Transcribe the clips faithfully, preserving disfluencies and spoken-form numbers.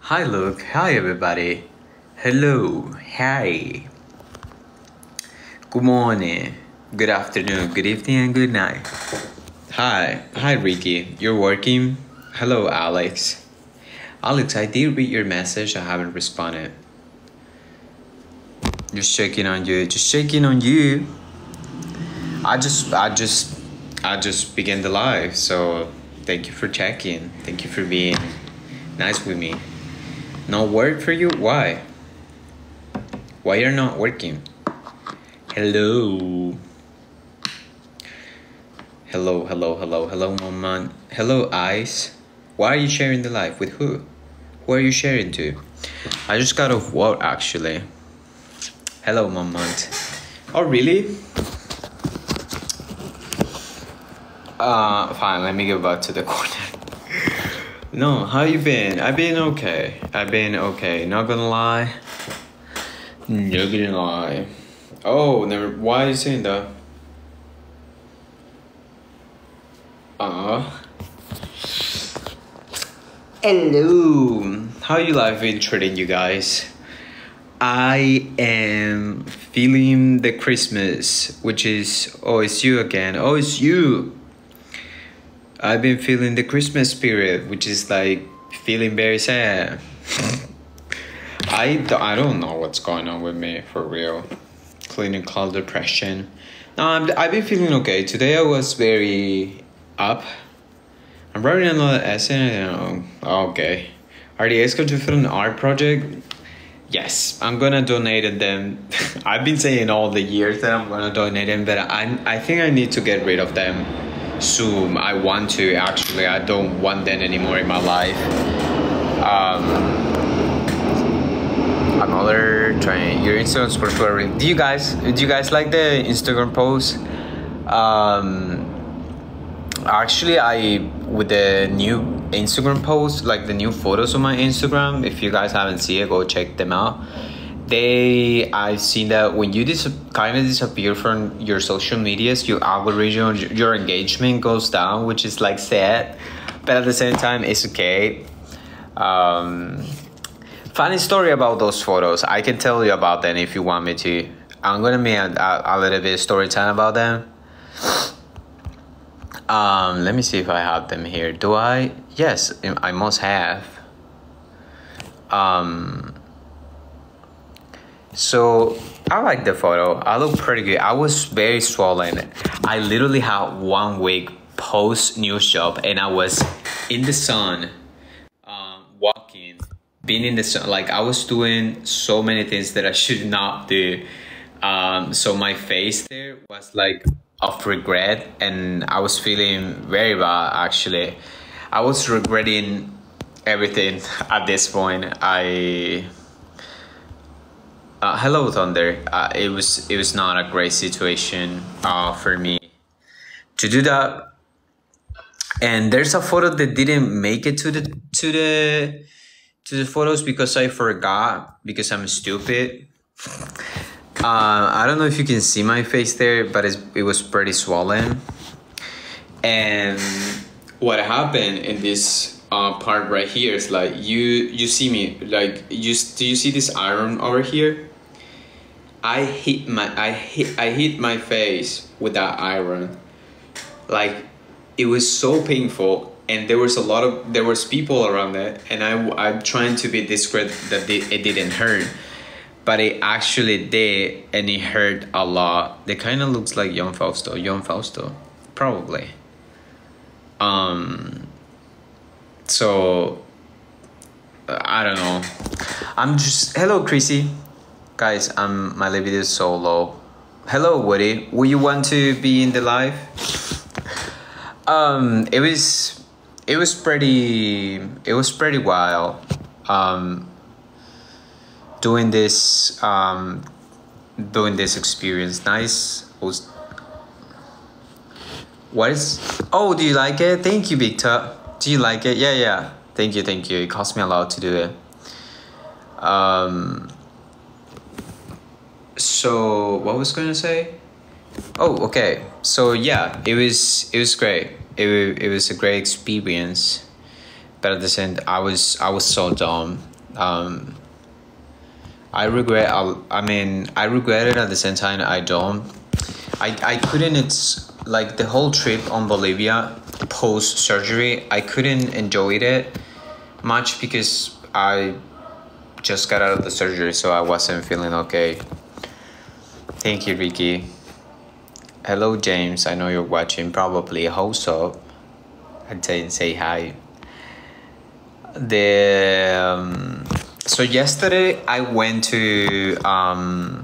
Hi, Luke. Hi, everybody. Hello. Hi. Good morning. Good afternoon. Good evening, and good night. Hi. Hi, Ricky. You're working? Hello, Alex. Alex, I did read your message. I haven't responded. Just checking on you. Just checking on you. I just, I just, I just began the live. So thank you for checking. Thank you for being nice with me. No work for you? Why? Why you're not working? Hello. Hello, hello, hello, hello, Mama. Hello, Ice. Why are you sharing the live? With who? Who are you sharing to? I just got off work, actually. Hello, Mama. Oh, really? Uh, fine, let me go back to the corner. No, how you been? I've been okay. I've been okay. Not gonna lie. Not gonna lie. Oh, never. Why are you saying that? Uh. Hello. How you life been treating you guys? I am feeling the Christmas, which is oh, it's you again. Oh, it's you. I've been feeling the Christmas spirit, which is like feeling very sad. I, do, I don't know what's going on with me, for real. Clinical depression. No, I'm, I've been feeling okay. Today I was very up. I'm writing another essay. Oh, okay. Are you guys going to fill an art project? Yes, I'm going to donate them. I've been saying all the years that I'm going to donate them, but I, I think I need to get rid of them soon. I want to, actually. I don't want them anymore in my life. Um... Another trying your Instagram story. Do you guys do you guys like the Instagram post? Um, actually, I with the new Instagram post, like the new photos on my Instagram. If you guys haven't seen it, go check them out. They I've seen that when you dis- kind of disappear from your social medias, your algorithm, your engagement goes down, which is like sad, but at the same time, it's okay. Um. Funny story about those photos. I can tell you about them if you want me to. I'm gonna make a, a, a little bit of story time about them. Um, let me see if I have them here. Do I? Yes, I must have. Um. So I like the photo. I look pretty good. I was very swollen. I literally had one week post news job, and I was in the sun, um, walking. Being in the sun, like I was doing so many things that I should not do. Um, so my face there was like of regret, and I was feeling very bad. Actually, I was regretting everything at this point. I uh, hello Thunder. Uh, it was it was not a great situation uh, for me to do that. And there's a photo that didn't make it to the to the. to the photos because I forgot, because I'm stupid. Uh, I don't know if you can see my face there, but it's, it was pretty swollen. And what happened in this uh, part right here is like, you you see me, like, you do you see this iron over here? I hit my I hit I hit my face with that iron. Like, it was so painful. And there was a lot of, there was people around it, and I, I'm trying to be discreet that it didn't hurt, but it actually did, and it hurt a lot. It kind of looks like Jon Fausto, Jon Fausto, probably. Um. So, I don't know. I'm just, hello, Chrissy. Guys, I'm, my libido is so low. Hello, Woody. Will you want to be in the live? Um, it was... It was pretty, it was pretty wild, um, doing this, um, doing this experience. Nice. Was, what is, oh, do you like it? Thank you, Victor. Do you like it? Yeah, yeah. Thank you, thank you. It cost me a lot to do it. Um, so what was I gonna say? Oh, okay. So yeah, it was, it was great. It, it was a great experience, but at the same, I was I was so dumb. Um, I regret. I'll- I mean, I regret it at the same time. I don't. I I couldn't. It's like the whole trip on Bolivia post surgery. I couldn't enjoy it much because I just got out of the surgery, so I wasn't feeling okay. Thank you, Ricky. Hello, James. I know you're watching. Probably. Host up. I'd say say hi. The um, so yesterday I went to um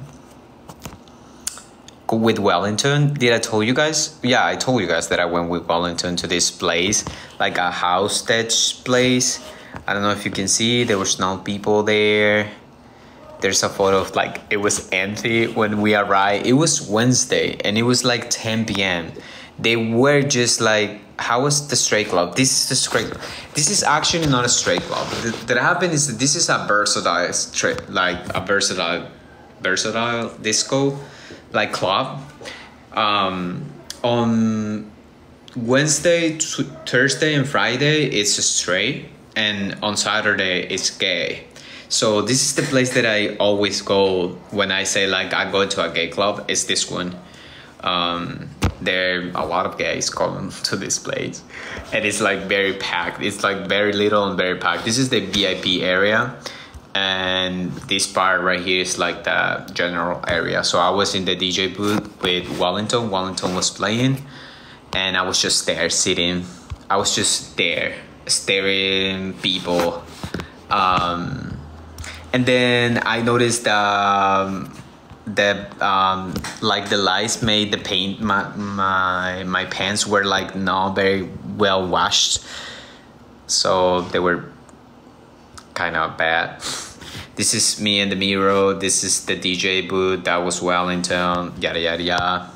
go with Wellington. Did I told you guys? Yeah, I told you guys that I went with Wellington to this place, like a house sketch place. I don't know if you can see. There was no people there. There's a photo of like it was empty when we arrived. It was Wednesday and it was like ten p m. They were just like, how was the straight club? This is the straight. This is actually not a straight club. Th- that happened is that this is a versatile straight, like a versatile, versatile disco, like club. Um, on Wednesday, t- Thursday, and Friday, it's straight, and on Saturday, it's gay. So this is the place that I always go when I say like I go to a gay club. It's this one. Um, there a lot of guys come to this place, and it's like very packed. It's like very little and very packed. This is the V I P area, and this part right here is like the general area. So I was in the D J booth with Wellington. Wellington was playing, and I was just there sitting. I was just there staring people. Um, and then I noticed um, that um, like the lights made the paint, my, my, my pants were like not very well washed. So they were kind of bad. This is me in the mirror. This is the D J booth. That was Wellington. Yada yada yada.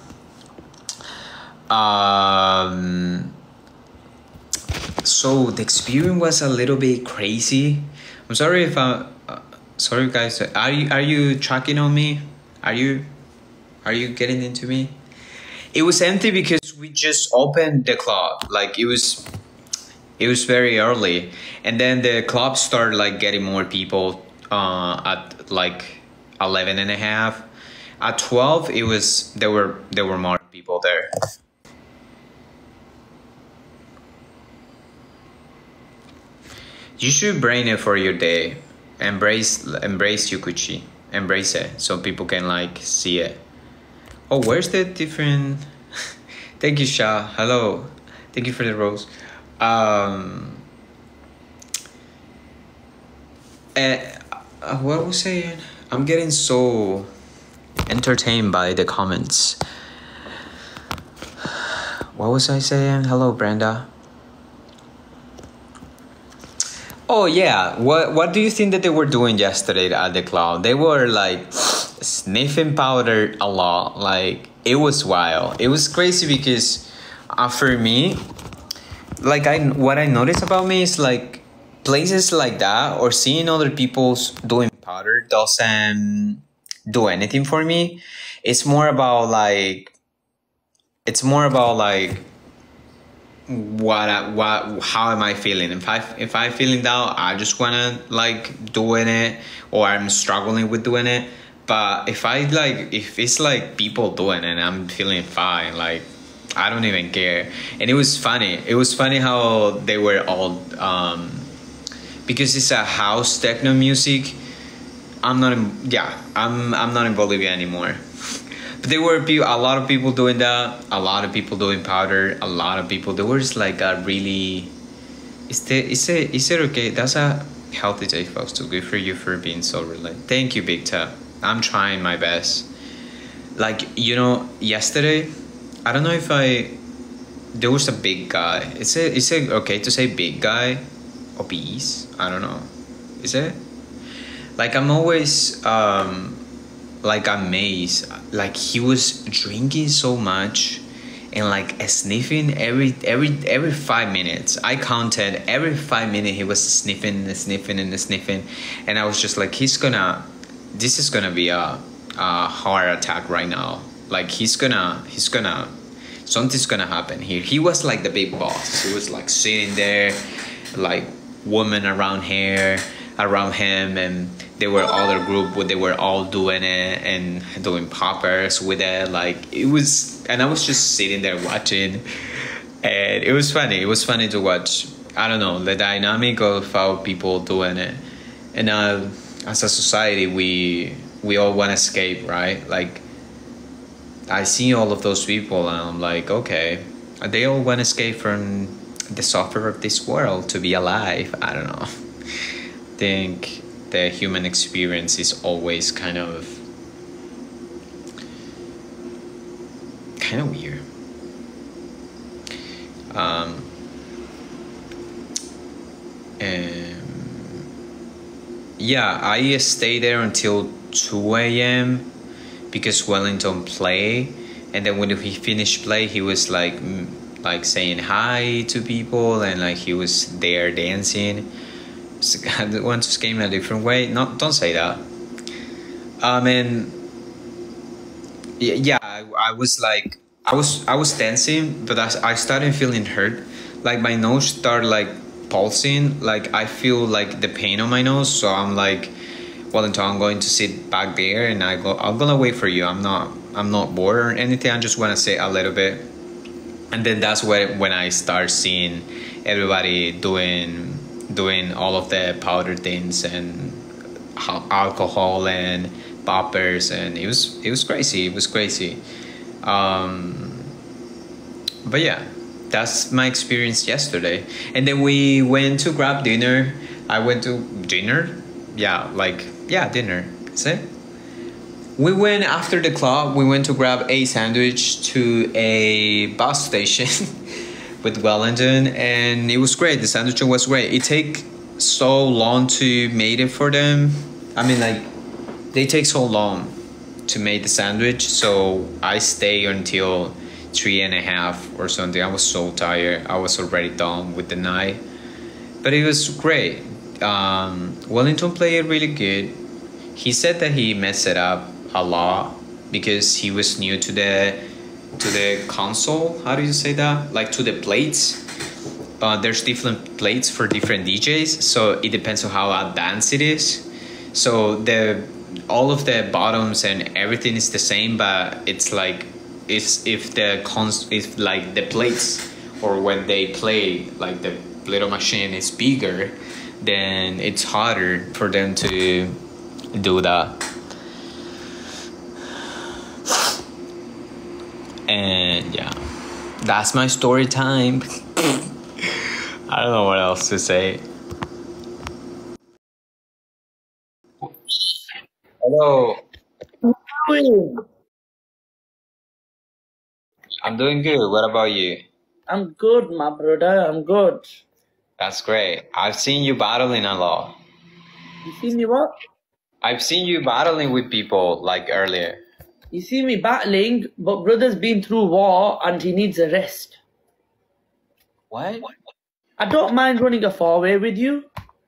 Um, so the experience was a little bit crazy. I'm sorry if I, uh, sorry guys. Are you are you tracking on me? Are you, are you getting into me? It was empty because we just opened the club. Like it was, it was very early, and then the club started like getting more people uh, at like eleven and a half. At twelve, it was there were there were more people there. You should brain it for your day. Embrace embrace Yukuchi. Embrace it so people can like see it. Oh, where's the different? Thank you, Sha. Hello. Thank you for the rose. Um. And uh, what was I saying? I'm getting so entertained by the comments. What was I saying? Hello, Brenda. Oh yeah, what what do you think that they were doing yesterday at the club? They were like sniffing powder a lot. Like it was wild. It was crazy because uh, for me, like I what I noticed about me is like places like that or seeing other people doing powder doesn't do anything for me. It's more about like it's more about like what I, what how am I feeling? If I if I feeling down, I just wanna like doing it, or I'm struggling with doing it. But if I like if it's like people doing it and I'm feeling fine, like I don't even care. And it was funny. It was funny how they were all um because it's a house techno music. I'm not in yeah, I'm I'm not in Bolivia anymore. But there were people, a lot of people doing that, a lot of people doing powder, a lot of people. There was like a really, is there, is it, is it okay? That's a healthy day, folks. So good for you for being so relaxed. Thank you, Big Tap. I'm trying my best. Like, you know, yesterday, I don't know if I, there was a big guy. Is it, is it okay to say big guy? Obese? I don't know. Is it? Like, I'm always, um, like amazed, like he was drinking so much and like sniffing every every every five minutes. I counted every five minutes he was sniffing and sniffing and sniffing, and I was just like, he's gonna this is gonna be a, a heart attack right now. Like he's gonna he's gonna something's gonna happen here. He was like the big boss. He was like sitting there, like woman around here, around him, and there were other group where they were all doing it and doing poppers with it. Like it was, and I was just sitting there watching, and it was funny. It was funny to watch. I don't know, the dynamic of how people doing it, and uh, as a society, we we all want to escape, right? Like I see all of those people, and I'm like, okay, they all want to escape from the suffer of this world to be alive. I don't know. I think the human experience is always kind of kind of weird. Um, and yeah, I stayed there until two a m because Wellington play, and then when he finished play, he was like like saying hi to people, and like he was there dancing. So I want to scream in a different way. No, don't say that. Um, and yeah, yeah I, I was like, I was I was dancing, but I, I started feeling hurt. Like my nose started like pulsing. Like I feel like the pain on my nose. So I'm like, Wellington, I'm going to sit back there, and I go. I'm gonna wait for you. I'm not. I'm not bored or anything. I just want to sit a little bit, and then that's where when I start seeing everybody doing doing all of the powder things and alcohol and poppers, and it was it was crazy. It was crazy. Um, but yeah, that's my experience yesterday. And then we went to grab dinner. I went to dinner. Yeah, like yeah, dinner. See? We went after the club. We went to grab a sandwich to a bus station with Wellington, and it was great. The sandwich was great. It take so long to make it for them. I mean, like they take so long to make the sandwich, so I stay until three and a half or something. I was so tired. I was already done with the night, but it was great. Um, Wellington played really good. He said that he messed it up a lot because he was new to the to the console. How do you say that? Like to the plates. Uh, there's different plates for different D Js, so it depends on how advanced it is. So the all of the bottoms and everything is the same, but it's like it's if the cons if like the plates or when they play like the little machine is bigger, then it's harder for them to do that. And yeah, that's my story time. I don't know what else to say. Hello. I'm doing good. What about you? I'm good, my brother. I'm good. That's great. I've seen you battling a lot. You see me what? I've seen you battling with people like earlier. You see me battling, but brother's been through war and he needs a rest. What? I don't mind running a four-way with you.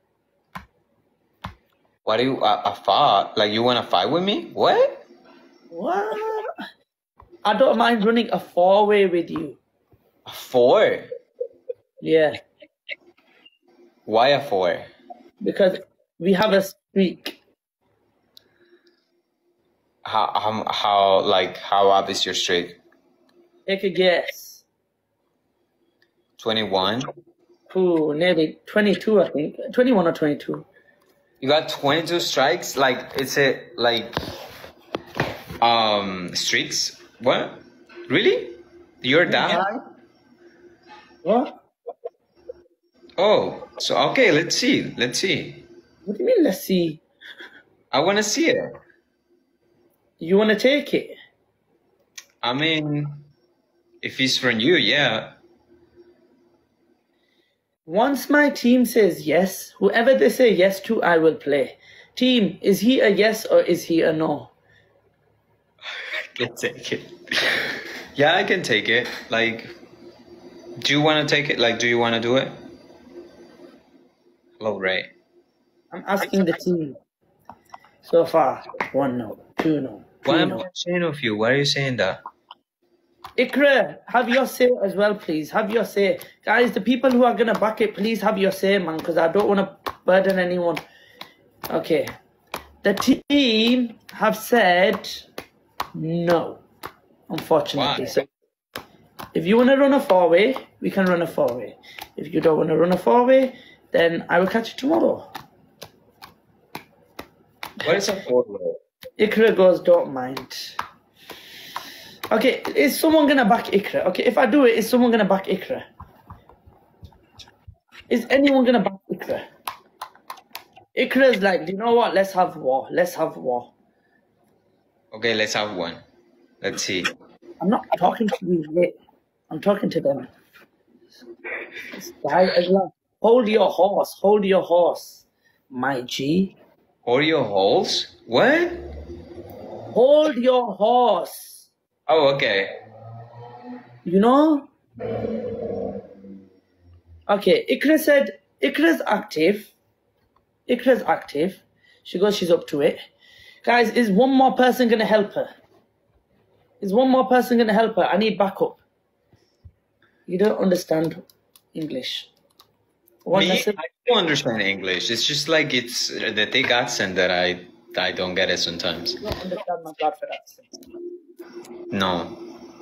What do you, a, a fight? Like you want to fight with me? What? What? I don't mind running a four-way with you. A four? Yeah. Why a four? Because we have a streak. How, how, how, like, how up is your streak? Take a guess. twenty-one? Ooh, nearly twenty-two, I think. twenty-one or twenty-two. You got twenty-two strikes? Like, it's a, like, um, streaks? What? Really? You're that high? What? Oh, so, okay, let's see. Let's see. What do you mean, let's see? I want to see it. You want to take it? I mean, if it's from you, yeah. Once my team says yes, whoever they say yes to, I will play. Team, is he a yes or is he a no? I can take it. Yeah, I can take it. Like, do you want to take it? Like, do you want to do it? Hello, Ray. I'm asking the team. So far, one no, two no. Why am I saying of you? Why are you saying that? Ikra, have your say as well, please. Have your say. Guys, the people who are going to back it, please have your say, man, because I don't want to burden anyone. Okay. The team have said no, unfortunately. Why? So if you want to run a four-way, we can run a four-way. If you don't want to run a four-way, then I will catch you tomorrow. What is a four-way? Ikra goes, don't mind. Okay, is someone going to back Ikra? Okay, if I do it, is someone going to back Ikra? Is anyone going to back Ikra? Ikra's like, you know what? Let's have war. Let's have war. Okay, let's have one. Let's see. I'm not talking to you yet. I'm talking to them. This guy as well. Hold your horse. Hold your horse, my G. Hold your holes? What? Hold your horse. Oh, okay. You know? Okay, Ikra said, Ikra's active. Ikra's active. She goes, she's up to it. Guys, is one more person going to help her? Is one more person going to help her? I need backup. You don't understand English. One Me, lesson- I don't understand English. It's just like it's the thick accent that I I don't get it sometimes. You don't understand my Bradford accent. No.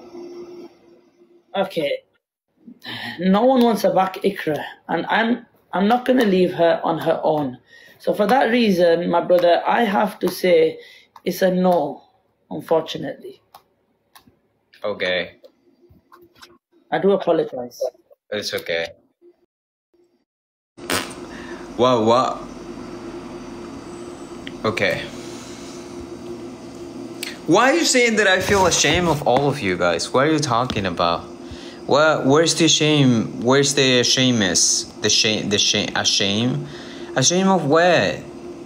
Okay. No one wants to back Ikra, and I'm I'm not going to leave her on her own. So for that reason, my brother, I have to say it's a no, unfortunately. Okay. I do apologize. It's okay. Wow, what? Okay. Why are you saying that I feel ashamed of all of you guys? What are you talking about? What? Where's the shame? Where's the shame is? The shame? The shame? A shame? A shame of what?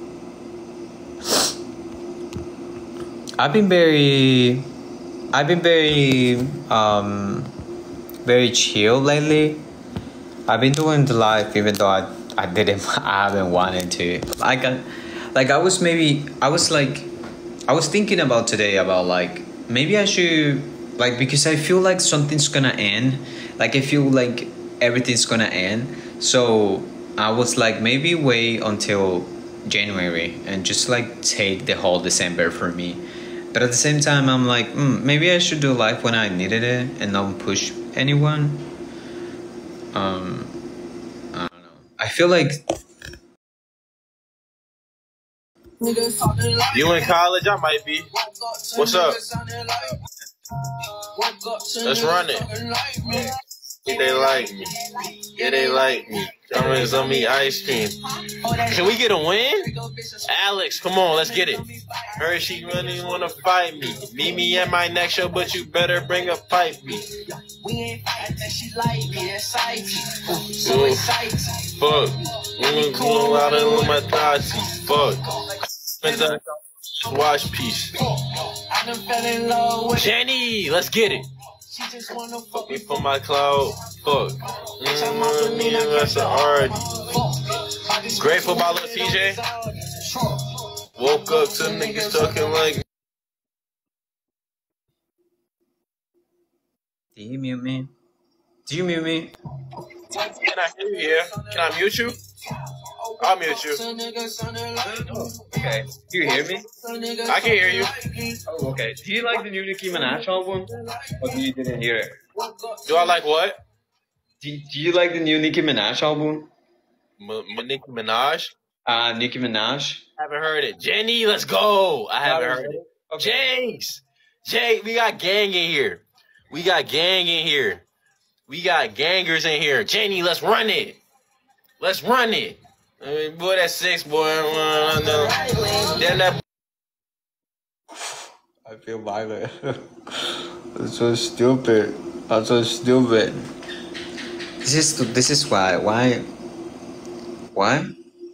I've been very, I've been very, um, very chill lately. I've been doing the life even though I, I didn't, I haven't wanted to. Like, I, like I was maybe, I was like, I was thinking about today about like, maybe I should, like, because I feel like something's gonna end. Like, I feel like everything's gonna end. So I was like, maybe wait until January and just like take the whole December for me. But at the same time, I'm like, mm, maybe I should do life when I needed it and not push anyone. Um, I don't know. I feel like you in college? I might be. What's up? Let's run it. Yeah, they like me. Yeah, they like me. Diamonds on me, ice cream. Can we get a win? Alex, come on, let's get it. Her, she really wanna fight me. Meet me at my next show, but you better bring a pipe me. We ain't fighting that she like me, that's exciting. So exciting. Fuck. We ain't cool out in my thoughts. Fuck. Watch piece. Jenny, let's get it. She just wanna fuck me for my cloud. Fuck. Mm, me and that's an already. Grateful by Lil T J. Woke up to niggas talking like. Did you mute me? Did you mute me? Can I hear you here? Can I mute you? I'll mute you. Okay. Do you hear me? I can hear you. Oh, okay. Do you like the new Nicki Minaj album? Or do you didn't hear it? Do I like what? Do, do you like the new Nicki Minaj album? M- Nicki Minaj? Uh, Nicki Minaj? Haven't heard it. Jenny, let's go. I haven't heard it. Okay. James. Jay, we got gang in here. We got gang in here. We got gangers in here. Jenny, let's run it. Let's run it. I mean, boy, that's six, boy. Damn that. I feel violent. That's so stupid. That's so stupid. This is this is why why why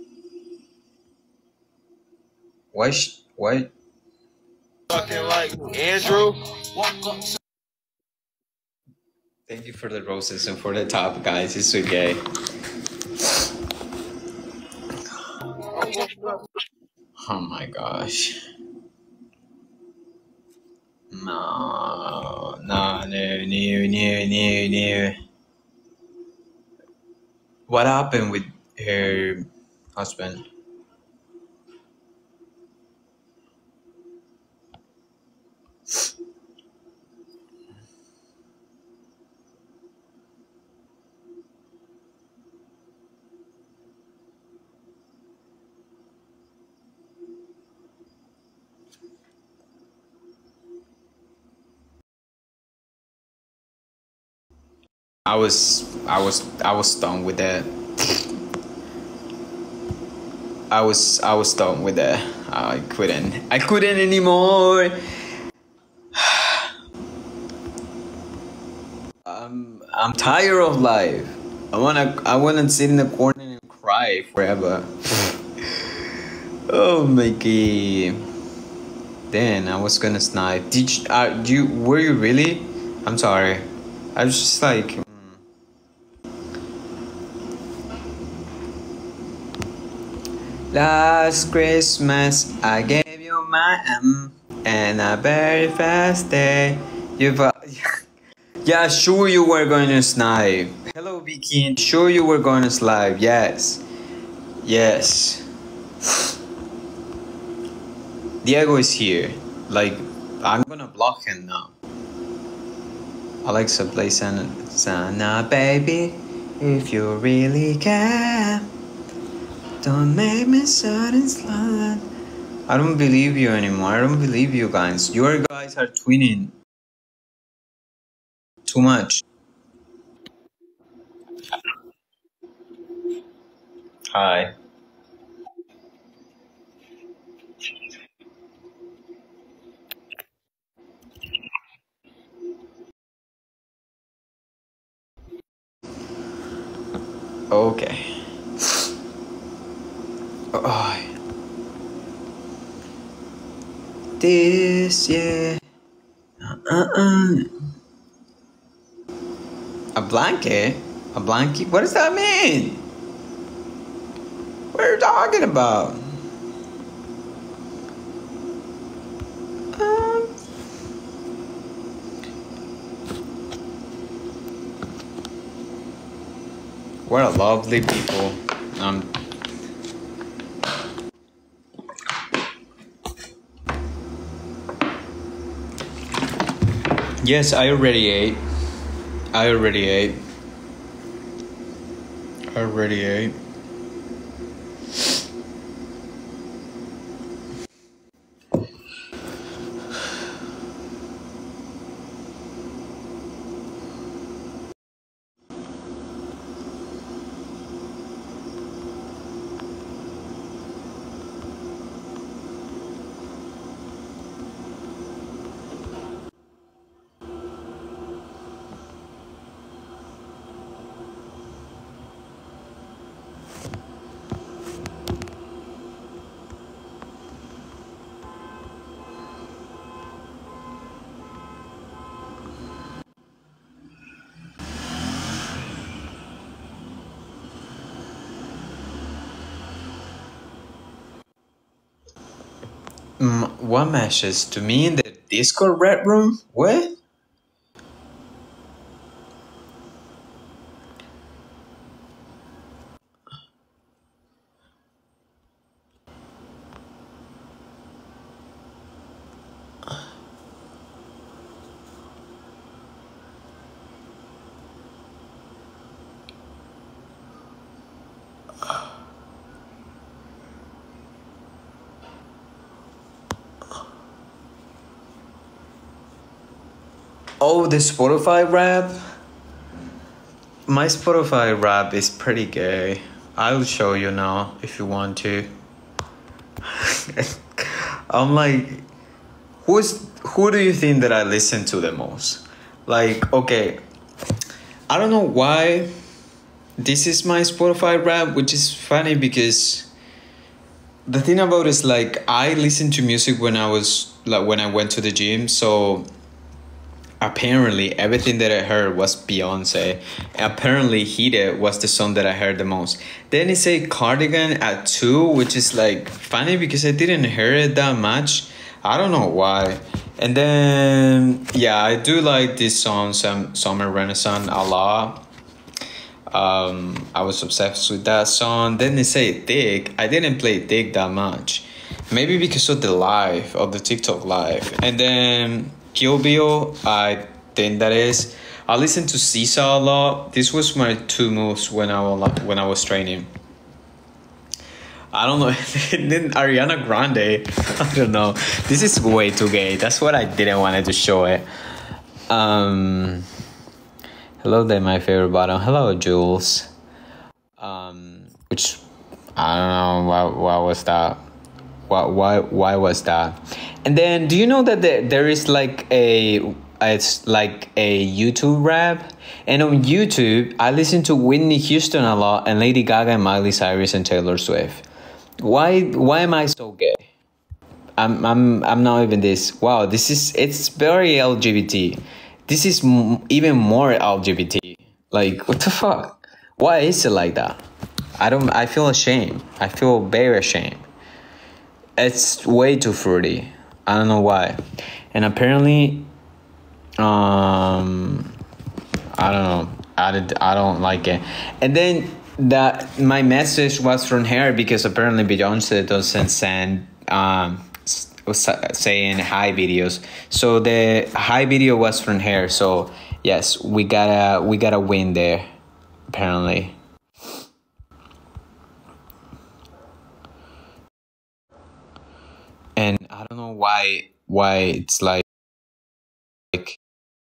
why sh- why Fucking like Andrew. Thank you for the roses and for the top, guys. It's okay. Oh my gosh. No, no, no, no, no, no, no. What happened with her husband? I was I was I was done with that. I was I was done with that. I couldn't I couldn't anymore. I'm I'm tired of life. I wanna I wanna sit in the corner and cry forever. Oh my god. Then I was gonna snipe. Did you, uh, you were you really? I'm sorry. I was just like. mm. Last Christmas I gave you my um, and a very fast day. You've. Uh, yeah, sure you were going to snipe. Hello, Vicky. Sure you were going to snipe. Yes. Yes. Diego is here. Like, I'm gonna block him now. Alexa, play Sana, Sana, baby. If you really care, don't make me sudden slut. I don't believe you anymore. I don't believe you guys. Your guys are twinning too much. Hi. Okay. Oh. This yeah. Uh-uh. A blanket? A blanket? What does that mean? What are you talking about? Um, what a lovely people. Um. Yes, I already ate. I already ate. I already ate. Mm, what message to me in the Discord red room? What? Oh, the Spotify rap? My Spotify rap is pretty gay. I'll show you now if you want to. I'm like, who's who do you think that I listen to the most? Like, okay, I don't know why this is my Spotify rap, which is funny because the thing about it is like I listened to music when I was like when I went to the gym, so apparently everything that I heard was Beyonce. Apparently Heated was the song that I heard the most. Then it say Cardigan at two, which is like funny because I didn't hear it that much. I don't know why. And then yeah, I do like this song, some Summer Renaissance a lot. Um, I was obsessed with that song. Then they say Thick. I didn't play Thick that much. Maybe because of the live, of the TikTok live. And then Kill Bill, I think that is. I listen to Seesaw a lot. This was my two moves when I was when I was training. I don't know. Then Ariana Grande. I don't know. This is way too gay. That's what I didn't want to show it. Um, Hello there, my favorite bottom. Hello, Jules. Um, which I don't know why. Why was that? Why? Why? Why was that? And then, do you know that there, there is like a it's like a YouTube rap, and on YouTube I listen to Whitney Houston a lot, and Lady Gaga, and Miley Cyrus, and Taylor Swift. Why? Why am I so gay? I'm. I'm. I'm not even this. Wow. This is. It's very L G B T. This is m- even more L G B T. Like, what the fuck? Why is it like that? I don't. I feel ashamed. I feel very ashamed. It's way too fruity. I don't know why. And apparently, um, I don't know. I, did, I don't like it. And then that my message was from her because apparently Beyonce doesn't send um was saying hi videos. So the hi video was from her. So yes, we gotta we gotta win there. Apparently. And I don't know why why it's like like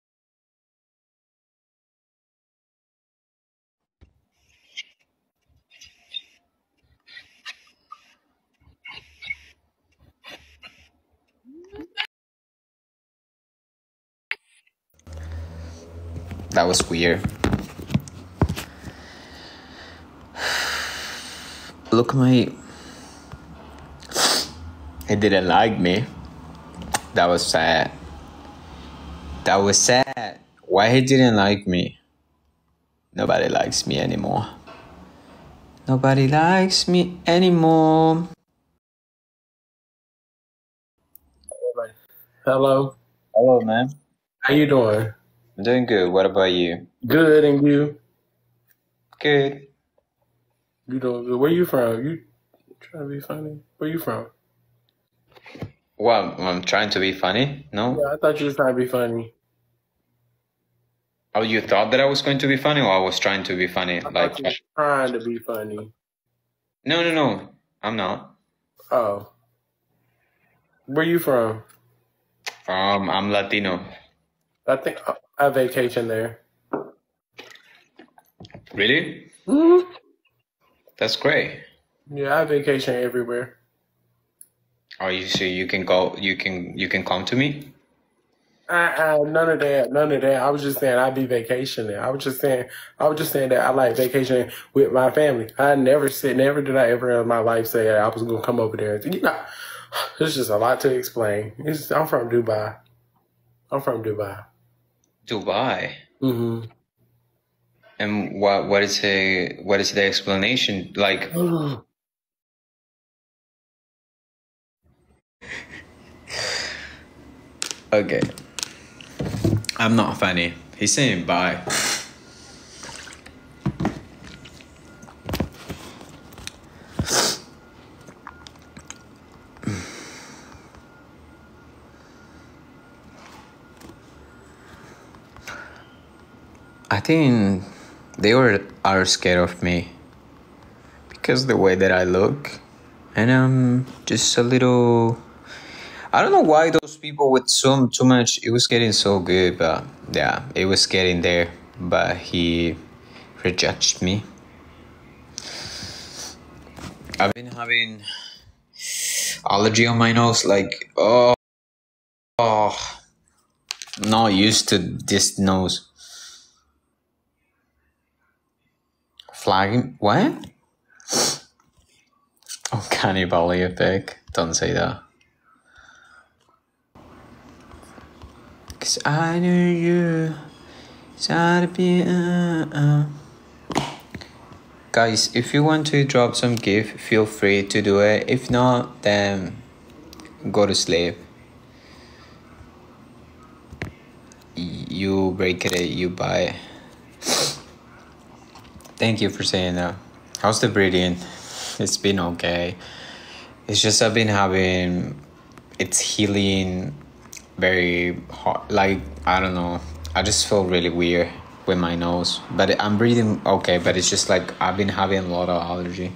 that was weird. Look, my he didn't like me. That was sad. That was sad. Why he didn't like me? Nobody likes me anymore. Nobody likes me anymore. Hello. Hello, man. How you doing? I'm doing good. What about you? Good, and you? Good. You doing good? Where you from? You trying to be funny? Where you from? Well, I'm trying to be funny. No? Yeah, I thought you was trying to be funny. Oh, you thought that I was going to be funny, or I was trying to be funny? I Like, thought you was trying to be funny. no, no, no. I'm not. Oh. Where you from? Um, I'm Latino. I think I I vacation there. Really? hmm That's great. Yeah, I vacation everywhere. Are you sure you can go? You can you can come to me? I, I, none of that, none of that. I was just saying I be vacationing. I was just saying, I was just saying that I like vacationing with my family. I never said, never did I ever in my life say I was gonna come over there. You know, there's just a lot to explain. It's, I'm from Dubai. I'm from Dubai. Dubai. hmm And what what is the what is the explanation? Like, okay, I'm not funny. He's saying bye. I think they were are scared of me because the way that I look, and I'm just a little. I don't know why those people with so too much. It was getting so good, but yeah, it was getting there. But he rejected me. I've been having allergy on my nose. Like, oh, oh, not used to this nose. Flagging? What? Uncanny valley effect. Don't say that. Cause I knew you. Try to be. Uh, uh. Guys, if you want to drop some gift, feel free to do it. If not, then go to sleep. You break it, you buy it. Thank you for saying that. How's the breathing? It's been okay. It's just I've been having, it's healing very hard. Like, I don't know. I just feel really weird with my nose. But I'm breathing okay, but it's just like I've been having a lot of allergy.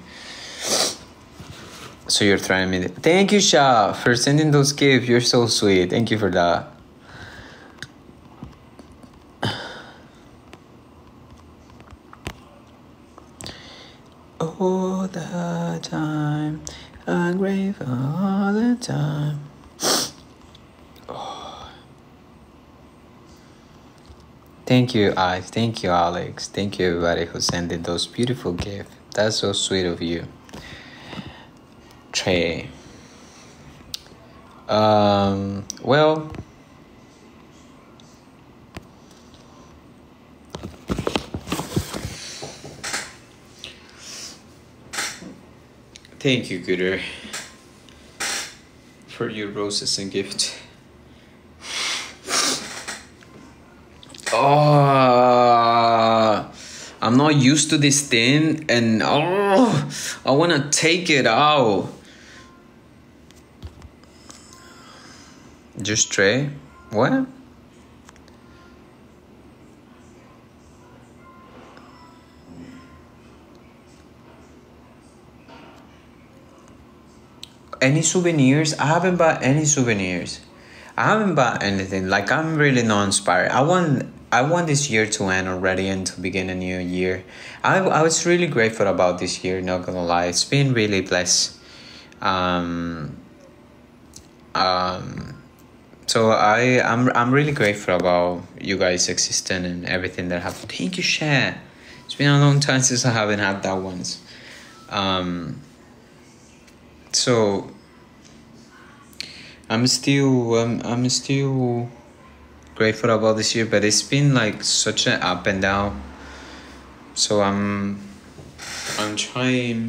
So you're trying me. Thank you, Sha, for sending those gifts. You're so sweet. Thank you for that. all the time. I'm grateful all the time. Oh. Thank you, I. Thank you, Alex. Thank you, everybody who sent in those beautiful gifts. That's so sweet of you. Trey. Um, well, thank you, Gooder, for your roses and gift. Oh, I'm not used to this thing, and oh, I wanna take it out. Just Trey? What? Any souvenirs? I haven't bought any souvenirs. I haven't bought anything. Like, I'm really not inspired. I want I want this year to end already and to begin a new year. I, I was really grateful about this year, not gonna lie. It's been really blessed. Um, um, so I, I'm, I'm really grateful about you guys existing and everything that happened. Thank you, Share. It's been a long time since I haven't had that once. Um, so I'm still, um, I'm still grateful about this year, but it's been like such an up and down. So I'm, I'm trying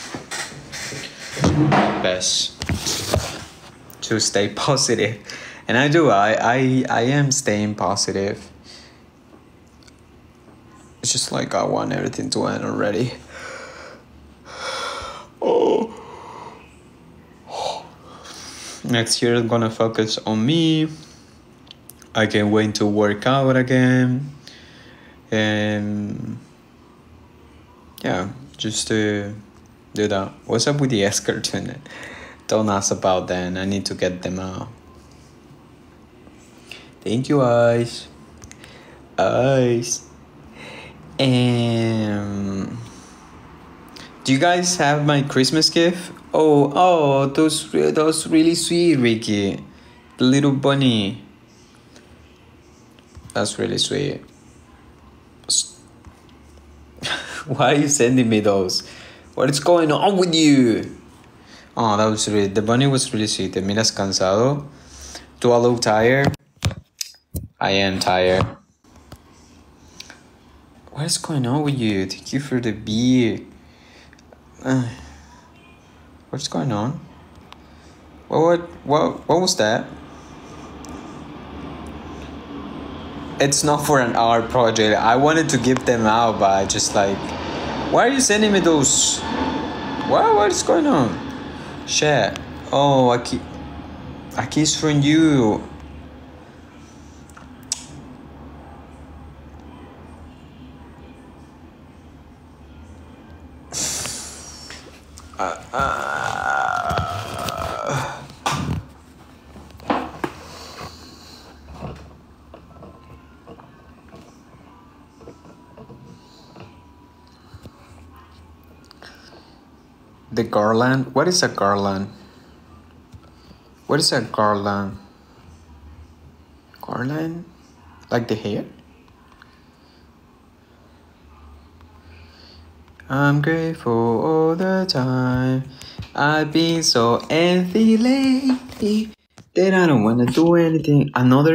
my best to stay positive, and I do. I, I, I am staying positive. It's just like I want everything to end already. Oh. Next year I'm gonna focus on me. I can't wait to work out again. And yeah, just to do that. What's up with the escargot? Don't ask about them. I need to get them out. Thank you, Ice. Ice. And do you guys have my Christmas gift? Oh, oh, those those really sweet, Ricky. The little bunny. That's really sweet. Why are you sending me those? What is going on with you? Oh, that was really, the bunny was really sweet. Te miras cansado. Do I look tired? I am tired. What is going on with you? Thank you for the beer. Uh, what's going on? What, what, what, what was that? It's not for an art project. I wanted to give them out, but I just like, why are you sending me those? What, what is going on? Share. Oh, a, ki- a kiss from you. Uh, uh, the garland? What is a garland? What is a garland? Garland? Like the hair? I'm grateful all the time. I've been so empty lately that I don't want to do anything. Another.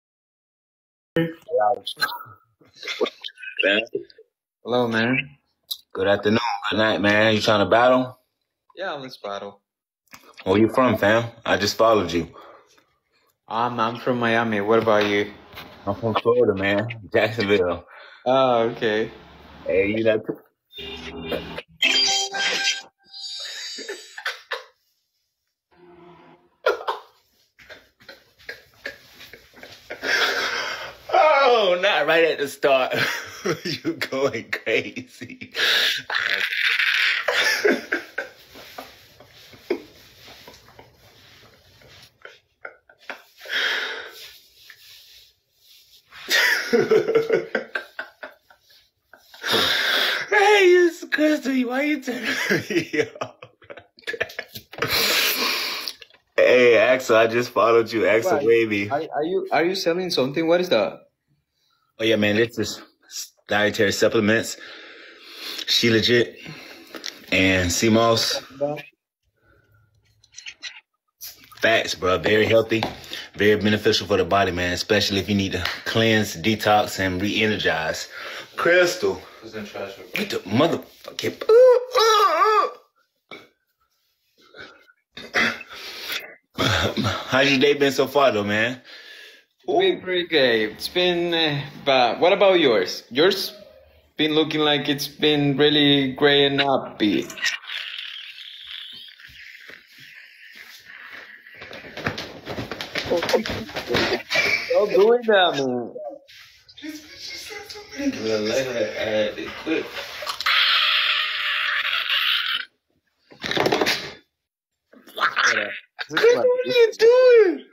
Man. Hello, man. Good afternoon, good night, man. You trying to battle? Yeah, let's battle. Where you from, fam? I just followed you. Um, I'm from Miami. What about you? I'm from Florida, man. Jacksonville. Oh, okay. Hey, you know. Oh, not right at the start. You going crazy. Hey, it's Crystal, why you turning me off? Hey, Axel, I just followed you. Axel Why? Wavy. Are, are you are you selling something? What is that? Oh, yeah, man. This is dietary supplements. She Legit and C M O S. Facts, bro. Very healthy. Very beneficial for the body, man. Especially if you need to cleanse, detox, and re-energize. Crystal. Get the motherfucking... How's your day been so far, though, man? It's been pretty good. It's been, uh, but what about yours? Yours been looking like it's been really gray and upbeat. Stop doing that, man. What are you doing?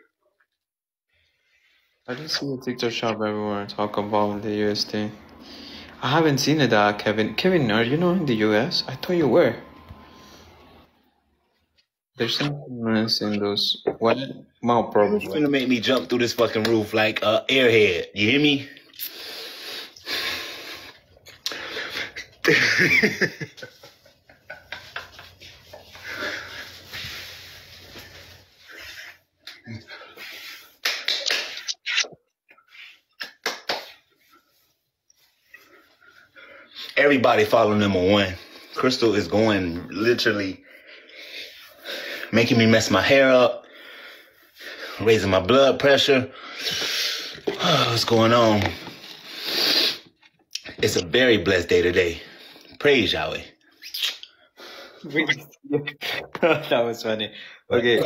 I just see a TikTok shop everywhere talk about the U S D. I haven't seen it, uh, Kevin. Kevin, are you not in the U S? I thought you were. There's something else in those. What? Well, You're probably. gonna make me jump through this fucking roof like uh, Airhead. You hear me? Everybody follow number one. Crystal is going literally making me mess my hair up, raising my blood pressure. What's going on? It's a very blessed day today. Praise Yahweh. That was funny. Okay.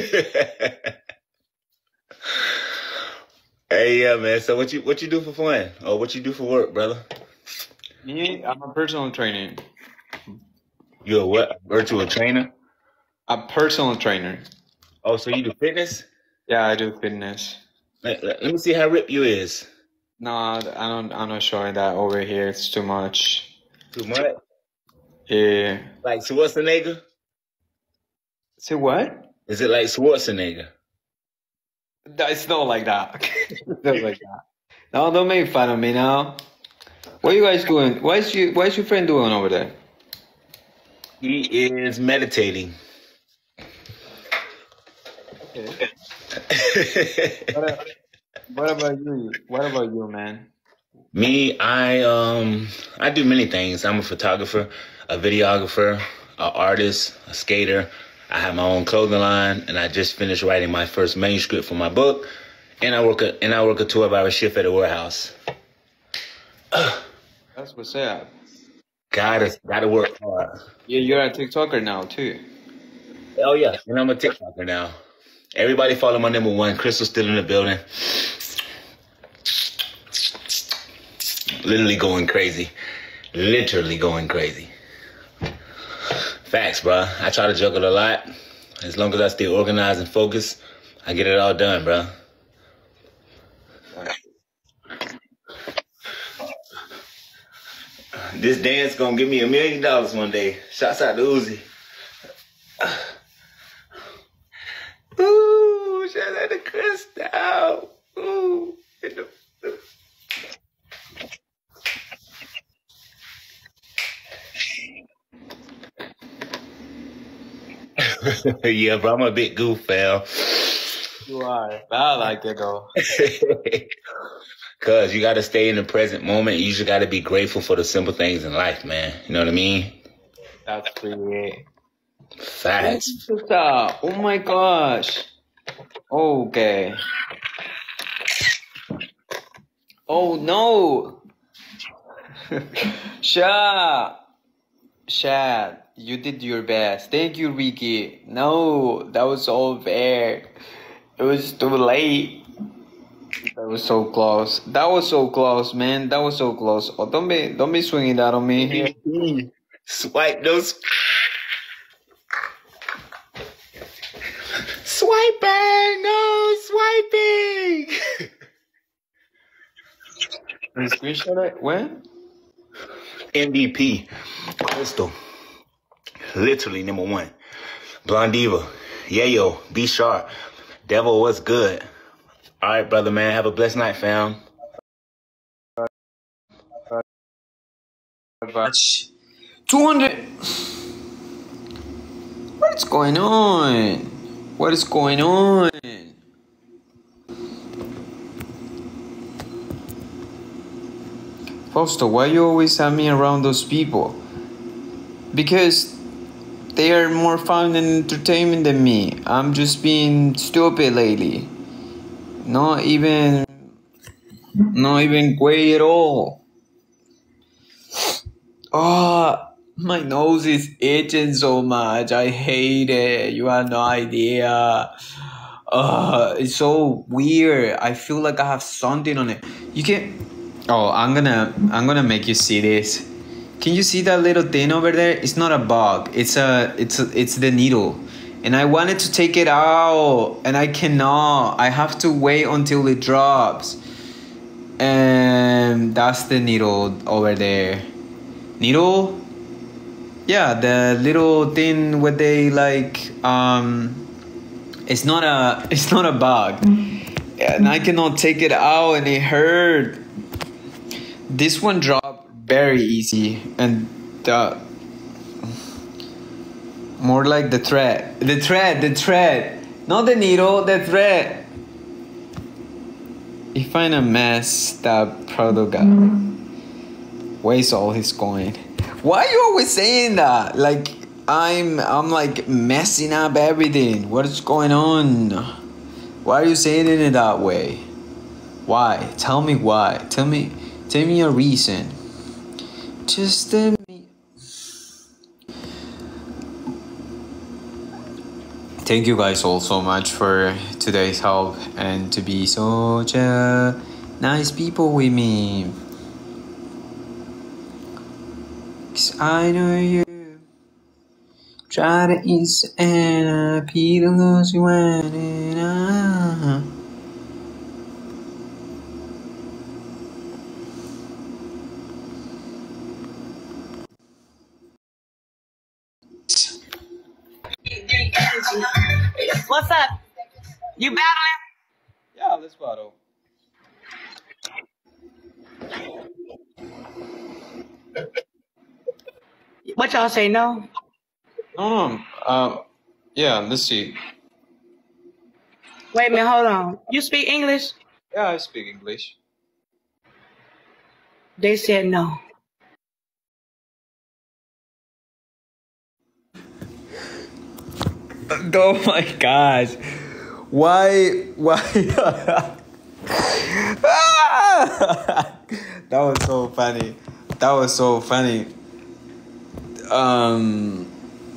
Hey, yeah, man. So what you what you do for fun? Or what you do for work, brother? Me, I'm a personal trainer. You a what? Virtual trainer? A personal trainer. Oh, so you do fitness? Yeah, I do fitness. Let, let, let me see how ripped you is. No, I don't. I'm not showing that over here. It's too much. Too much? Yeah. Like Schwarzenegger? Say what? Is it like Schwarzenegger? That- It's not like that. It's not like that. No, don't make fun of me now. What are you guys doing? What is you? What is your friend doing over there? He is meditating. Okay. What, a- what about you? What about you, man? Me, I um I do many things. I'm a photographer, a videographer, an artist, a skater. I have my own clothing line, and I just finished writing my first manuscript for my book. And I work a and I work a twelve hour shift at a warehouse. That's what's up. Gotta gotta work hard. Yeah, you're a TikToker now too. Oh yeah, and I'm a TikToker now. Everybody follow my number one. Crystal's still in the building. Literally going crazy. Literally going crazy. Facts, bro. I try to juggle a lot. As long as I stay organized and focused, I get it all done, bro. This dance gonna give me a million dollars one day. Shouts out to Uzi. Ooh, shout out to Crystal. Ooh. Yeah, bro, I'm a big goof, fam. You are. I like it though. Cause you gotta stay in the present moment. You just gotta be grateful for the simple things in life, man. You know what I mean? That's pretty. Facts. Oh my gosh. Okay. Oh no. Shad. Shad, you did your best. Thank you, Ricky. No, that was all fair. It was too late. That was so close. That was so close, man. That was so close. Oh, don't be, don't be swinging that on me. Swipe those. Swiping, no swiping. You screenshot it? When? M V P, Crystal, literally number one. Blondiva, Yayo, B Sharp, Devil, what's good? All right, brother, man. Have a blessed night, fam. two hundred. What is going on? What is going on? Fausto, why you always have me around those people? Because they are more fun and entertainment than me. I'm just being stupid lately. Not even, not even great at all. Oh, my nose is itching so much. I hate it. You have no idea. Uh, it's so weird. I feel like I have something on it. You can. Oh, I'm gonna, I'm gonna make you see this. Can you see that little thing over there? It's not a bug. It's a, it's a, it's the needle. And I wanted to take it out, and I cannot. I have to wait until it drops. And that's the needle over there. Needle? Yeah, the little thing where they like. Um, it's not a, it's not a bug, and I cannot take it out, and it hurt. This one dropped very easy, and the more like the thread, the thread, the thread, not the needle, the thread. He find a mess that product got. Waste all his coin. Why are you always saying that? Like I'm, I'm like messing up everything. What is going on? Why are you saying it in that way? Why? Tell me why. Tell me. Tell me a reason. Just tell me. Thank you guys all so much for today's help and to be such a nice people with me. 'Cause I know you try to ease and appeal to those you want and I. What's up? You battling? Yeah, let's battle. What y'all say? No. No, no. Uh, yeah, let's see. Wait a minute. Hold on. You speak English? Yeah, I speak English. They said no. Oh my gosh. Why? Why? That was so funny. That was so funny. Um,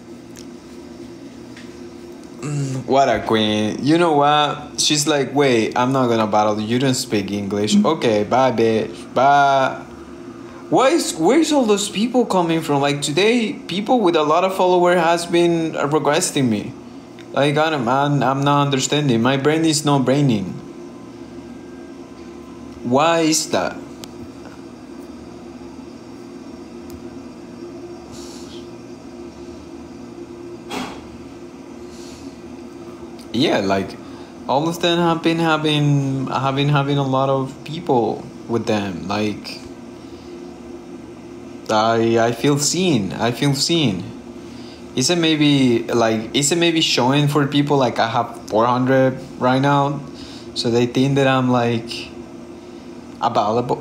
what a queen. You know what? She's like, wait, I'm not gonna battle you. You don't speak English. Okay, bye, bitch. Bye. Why is, where's all those people coming from? Like today, people with a lot of followers has been requesting me. Like I don't, I'm, I'm not understanding. My brain is not braining. Why is that? Yeah, like all of them have been having, have been having a lot of people with them. Like I, I feel seen. I feel seen. Is it maybe like, is it maybe showing for people like I have four hundred right now, so they think that I'm like available?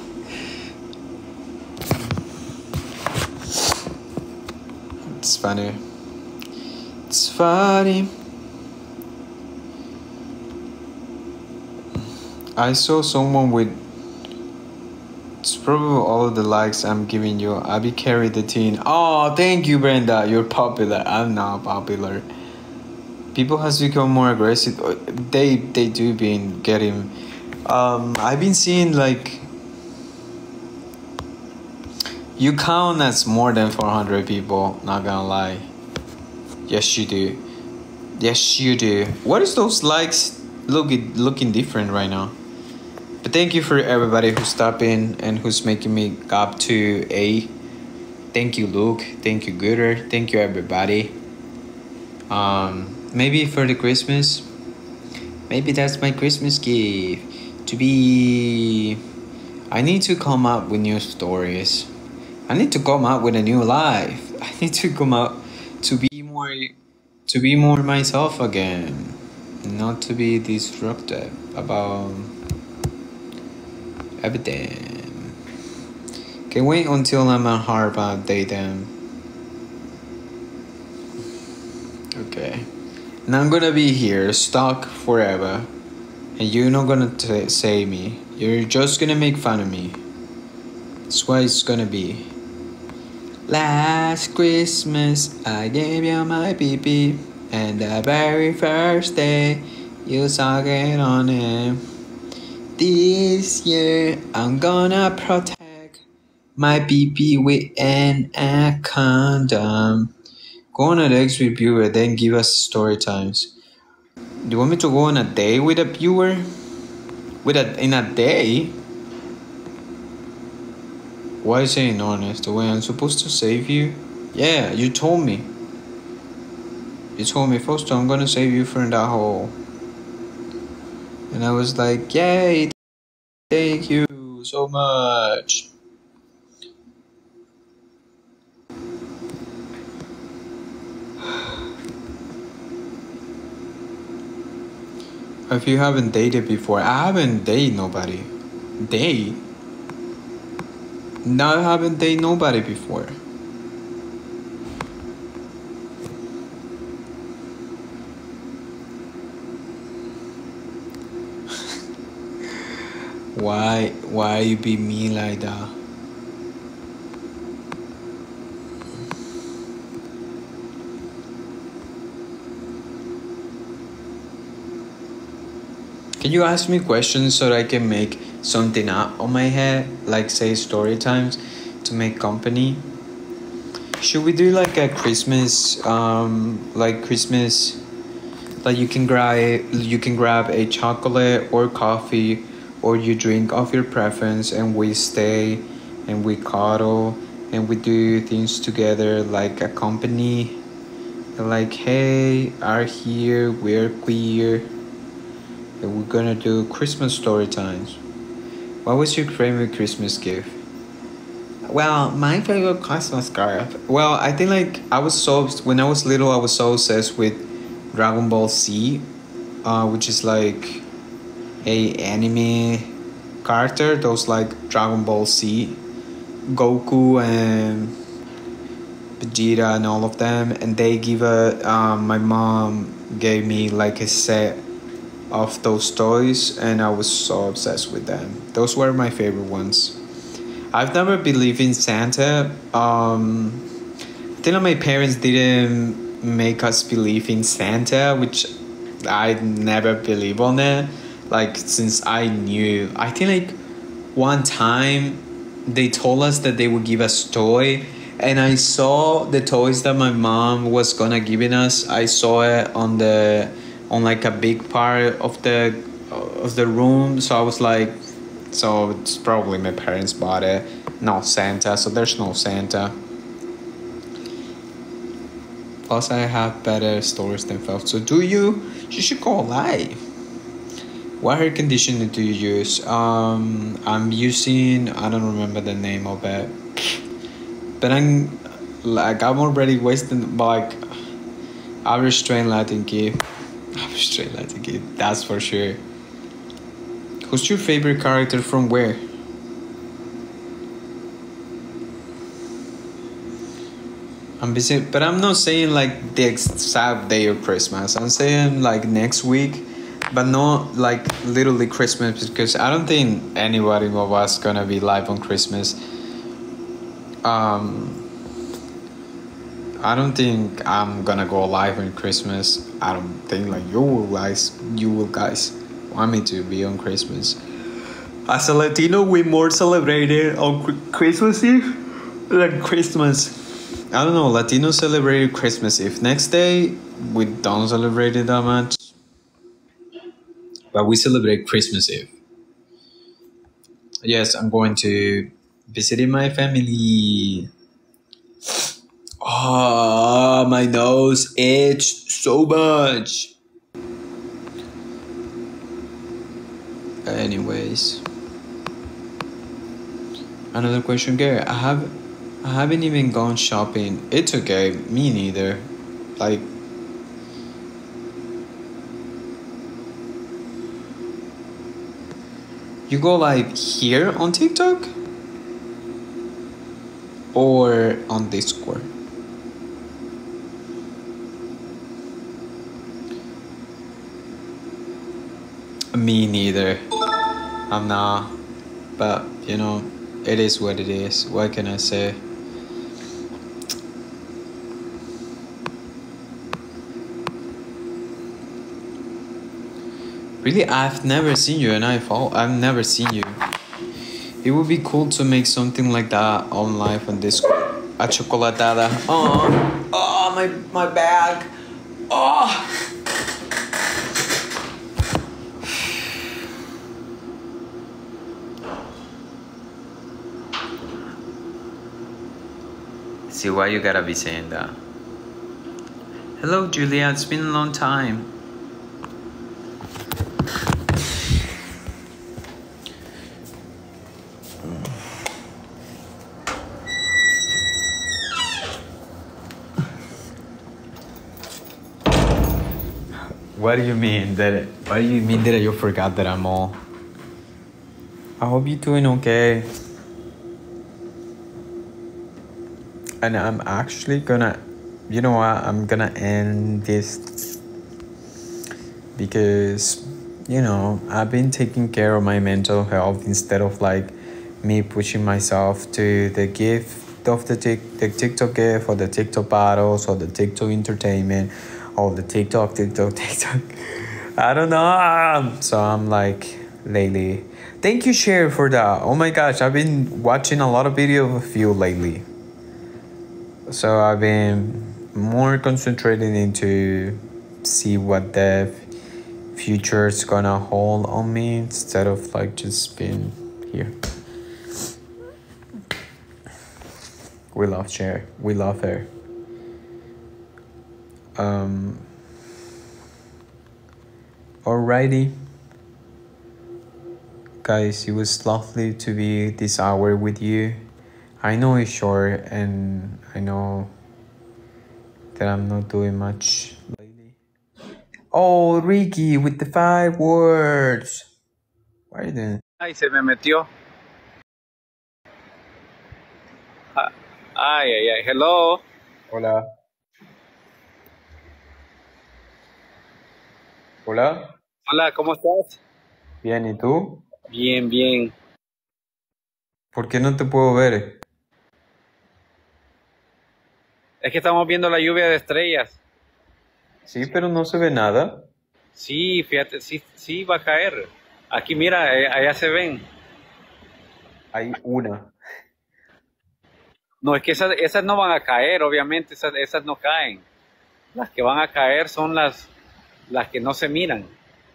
It's funny. It's funny. I saw someone with, it's probably all of the likes I'm giving you. I be carried the teen. Oh, thank you, Brenda. You're popular. I'm not popular. People has become more aggressive. They they do been getting. Um, I've been seeing like. You count as more than four hundred people. Not gonna lie. Yes, you do. Yes, you do. What is those likes looking looking different right now? But thank you for everybody who's stopping and who's making me go up to A. thank you, Luke. Thank you, Gooder. Thank you, everybody. Um, maybe for the Christmas, maybe that's my Christmas gift. To be, I need to come up with new stories. I need to come up with a new life. I need to come up to be more, to be more myself again, not to be disruptive about everything. Can wait until I'm at Harvard dating. Okay. And I'm gonna be here stuck forever. And you're not gonna t- say me. You're just gonna make fun of me. That's what it's gonna be. Last Christmas I gave you my pee-pee, and the very first day you suck it on it. This year I'm gonna protect my pee-pee with an a condom. Go on a next with viewer, then give us story times. Do you want me to go on a day with a viewer? With a in a day? Why are you saying honest? The way I'm supposed to save you? Yeah, you told me. You told me, Foster, I'm gonna save you from that hole. And I was like, yay, thank you so much. If you haven't dated before, I haven't dated nobody. Date? No, I haven't dated nobody before. Why, why you be me like that? Can you ask me questions so that I can make something up on my head, like say story times to make company? Should we do like a Christmas, um, like Christmas, like you can grab you can grab a chocolate or coffee, or you drink of your preference, and we stay, and we cuddle, and we do things together like a company. Like, hey, are here, we're queer. We're gonna do Christmas story times. What was your favorite Christmas gift? Well, my favorite Christmas gift. Well, I think like I was so when I was little, I was so obsessed with Dragon Ball Z, uh, which is like a anime character. Those like Dragon Ball Z, Goku and Vegeta and all of them. And they give a um, my mom gave me like a set of those toys, and I was so obsessed with them. Those were my favorite ones. I've never believed in Santa. Um, I think my parents didn't make us believe in Santa, which I never believe on it. Like since I knew, I think like one time they told us that they would give us toy, and I saw the toys that my mom was gonna giving us. I saw it on the on like a big part of the of the room, so I was like, so it's probably my parents bought it, not Santa. So there's no Santa. Plus I have better stories than Phelps. So do you you should go live. What hair conditioner do you use? um I'm using, I don't remember the name of it, but I'm like I'm already wasting like average strain Latin gift. Straight Latin kid, that's for sure. Who's your favorite character from where? I'm busy, but I'm not saying like the exact day of Christmas. I'm saying like next week, but not like literally Christmas, because I don't think anybody of us gonna be live on Christmas. Um, I don't think I'm gonna go live on Christmas. I don't think like you will guys, you will guys want me to be on Christmas. As a Latino, we more celebrated on Christmas Eve than Christmas. I don't know, Latinos celebrated Christmas Eve. Next day, we don't celebrate it that much. But we celebrate Christmas Eve. Yes, I'm going to visit my family. Oh, my nose itched so much. Anyways, another question, Gary. I have, I haven't even gone shopping. It's okay. Me neither. Like, you go like here on TikTok or on Discord? Me neither. I'm not. But, you know, it is what it is. What can I say? Really, I've never seen you, and I fall. I've never seen you. It would be cool to make something like that on live on Discord. A chocolatada. Oh, oh, my my bag. Oh. See, why you gotta be saying that? Hello, Julia. It's been a long time. What do you mean that? What do you mean that you forgot that I'm all? I hope you're doing okay. And I'm actually gonna, you know what? I'm gonna end this because, you know, I've been taking care of my mental health instead of like me pushing myself to the gift of the, tic- the TikTok gift or the TikTok battles or the TikTok entertainment. Oh, the TikTok, TikTok, TikTok. I don't know. So I'm like, lately. Thank you, Cher, for that. Oh my gosh, I've been watching a lot of videos of you lately. So I've been more concentrated into see what the future is gonna hold on me instead of like just being here. We love Cher. We love her. Um, alrighty. Guys, it was lovely to be this hour with you. I know it's short and I know that I'm not doing much lately. Oh, Ricky, with the five words. What are you doing? Ay, se me metió. Ah, Ay, ay, ay. Hello. Hola. Hola. Hola, ¿cómo estás? Bien, ¿y tú? Bien, bien. ¿Por qué no te puedo ver? Es que estamos viendo la lluvia de estrellas. Sí, pero no se ve nada. Sí, fíjate, sí, sí va a caer. Aquí, mira, eh, allá se ven. Hay una. No, es que esas, esas no van a caer, obviamente, esas, esas no caen. Las que van a caer son las, las que no se miran.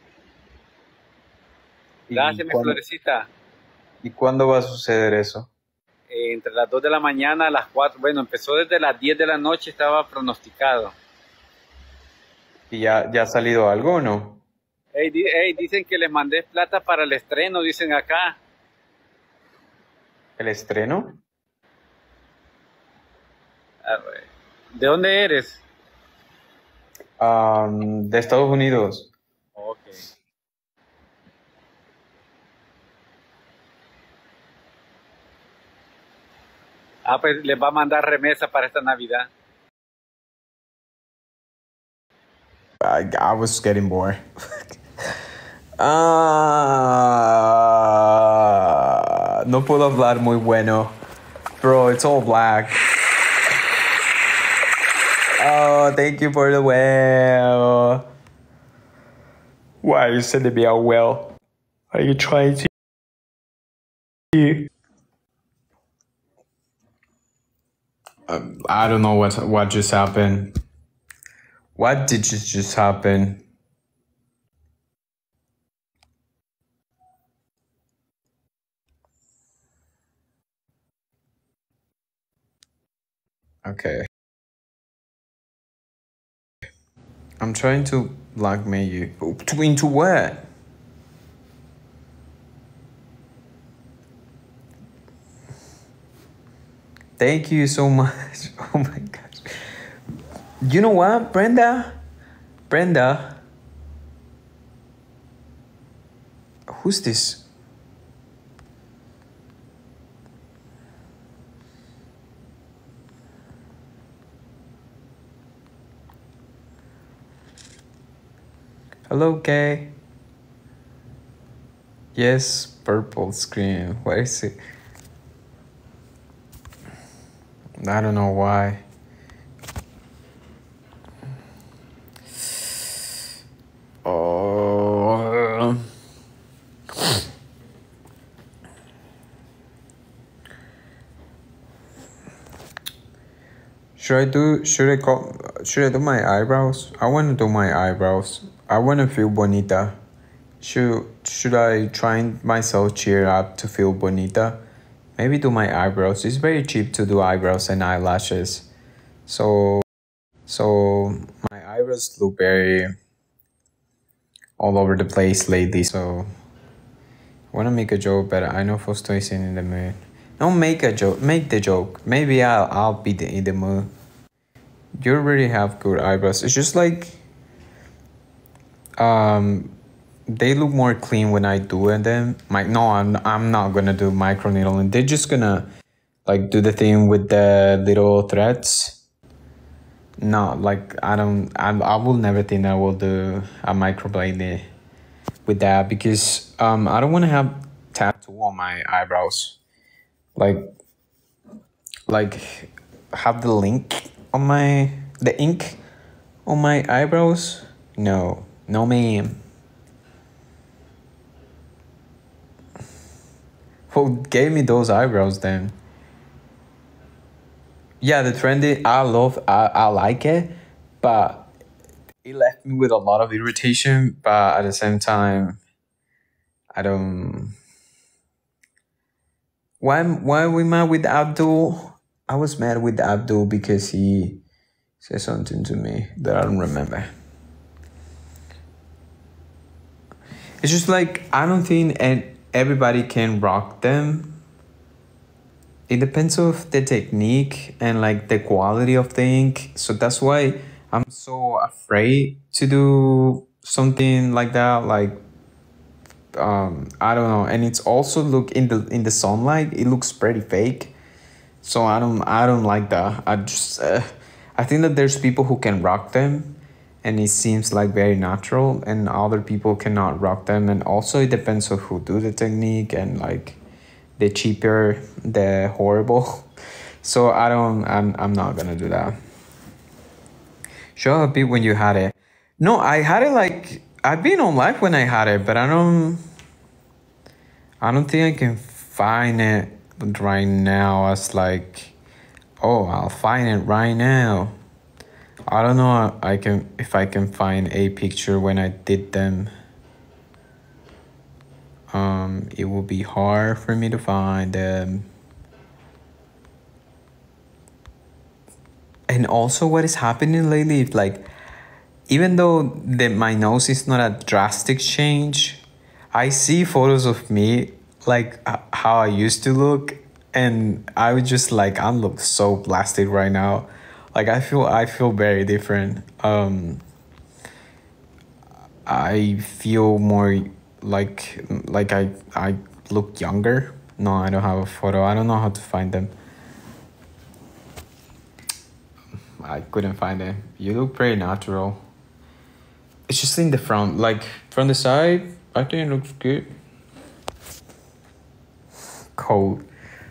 ¿Y Gracias, mi cuándo, florecita. ¿y cuándo va a suceder eso? Eh, entre las dos de la mañana a las cuatro. Bueno, empezó desde las diez de la noche, estaba pronosticado. ¿Y ya, ya ha salido algo o no? Hey, di- hey, dicen que les mandé plata para el estreno, dicen acá. ¿El estreno? A ver, ¿de dónde eres? Um, de Estados Unidos. Ok. Ah, pues les va a mandar remesa para esta Navidad. I, I was getting bored. Ah, no puedo hablar muy bueno. Bro, it's all black. Oh, thank you for the well. Why are you sending me a well? Are you trying to... Um, I don't know what what just happened. What did just just happen? Okay. I'm trying to blackmail you. To into what? Thank you so much. Oh my gosh. You know what, Brenda? Brenda. Who's this? Hello, Kay. Yes, purple screen. Where is it? I don't know why. Oh. Should I do, should I call, should I do my eyebrows? I want to do my eyebrows. I want to feel bonita. Should, should I try myself cheer up to feel bonita? Maybe do my eyebrows. It's very cheap to do eyebrows and eyelashes. So, so my eyebrows look very all over the place lately. So I want to make a joke, but I know Fausto isn't in the mood. Don't make a joke. Make the joke. Maybe I'll I'll be the, in the mood. You already have good eyebrows. It's just like um, they look more clean when I do it. Then my no, I'm I'm not gonna do micro needling. They're just gonna like do the thing with the little threads. No, like I don't. I I will never think I will do a microblade with that because um I don't want to have tattoo on my eyebrows. Like, like have the link on my the ink on my eyebrows. No, no, ma'am. Who gave me those eyebrows then? Yeah, the trendy. I love. I I like it, but it left me with a lot of irritation. But at the same time, I don't. Why why we mad with Abdul? I was mad with Abdul because he said something to me that I don't remember. It's just like I don't think and everybody can rock them. It depends of the technique and like the quality of the ink. So that's why I'm so afraid to do something like that. Like um I don't know, and it's also look in the in the sunlight it looks pretty fake, so I don't I don't like that. I just uh, I think that there's people who can rock them and it seems like very natural, and other people cannot rock them, and also it depends on who do the technique, and like the cheaper the horrible. So I don't I'm, I'm not gonna do that. Show a bit when you had it. No, I had it like I've been on live when I had it, but I don't I don't think I can find it right now as like, oh, I'll find it right now. I don't know I can if I can find a picture when I did them. Um it will be hard for me to find them. And also what is happening lately is like, even though the, my nose is not a drastic change, I see photos of me like uh, how I used to look, and I was just like, I look so plastic right now. Like I feel I feel very different. Um, I feel more like like I I look younger. No, I don't have a photo. I don't know how to find them. I couldn't find it. You look pretty natural. It's just in the front, like from the side, I think it looks good. Cold.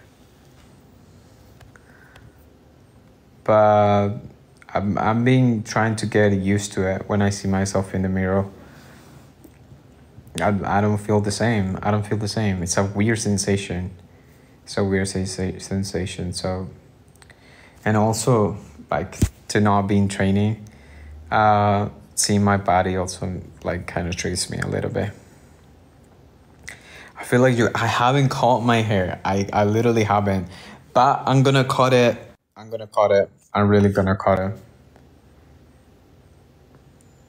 But I'm, I'm being trying to get used to it when I see myself in the mirror. I, I don't feel the same. I don't feel the same. It's a weird sensation. It's a weird sensa- sensation. So, and also like to not be in training, uh, seeing my body also like kind of tricks me a little bit. I feel like you. I haven't cut my hair. I, I literally haven't, but I'm gonna cut it. I'm gonna cut it. I'm really gonna cut it.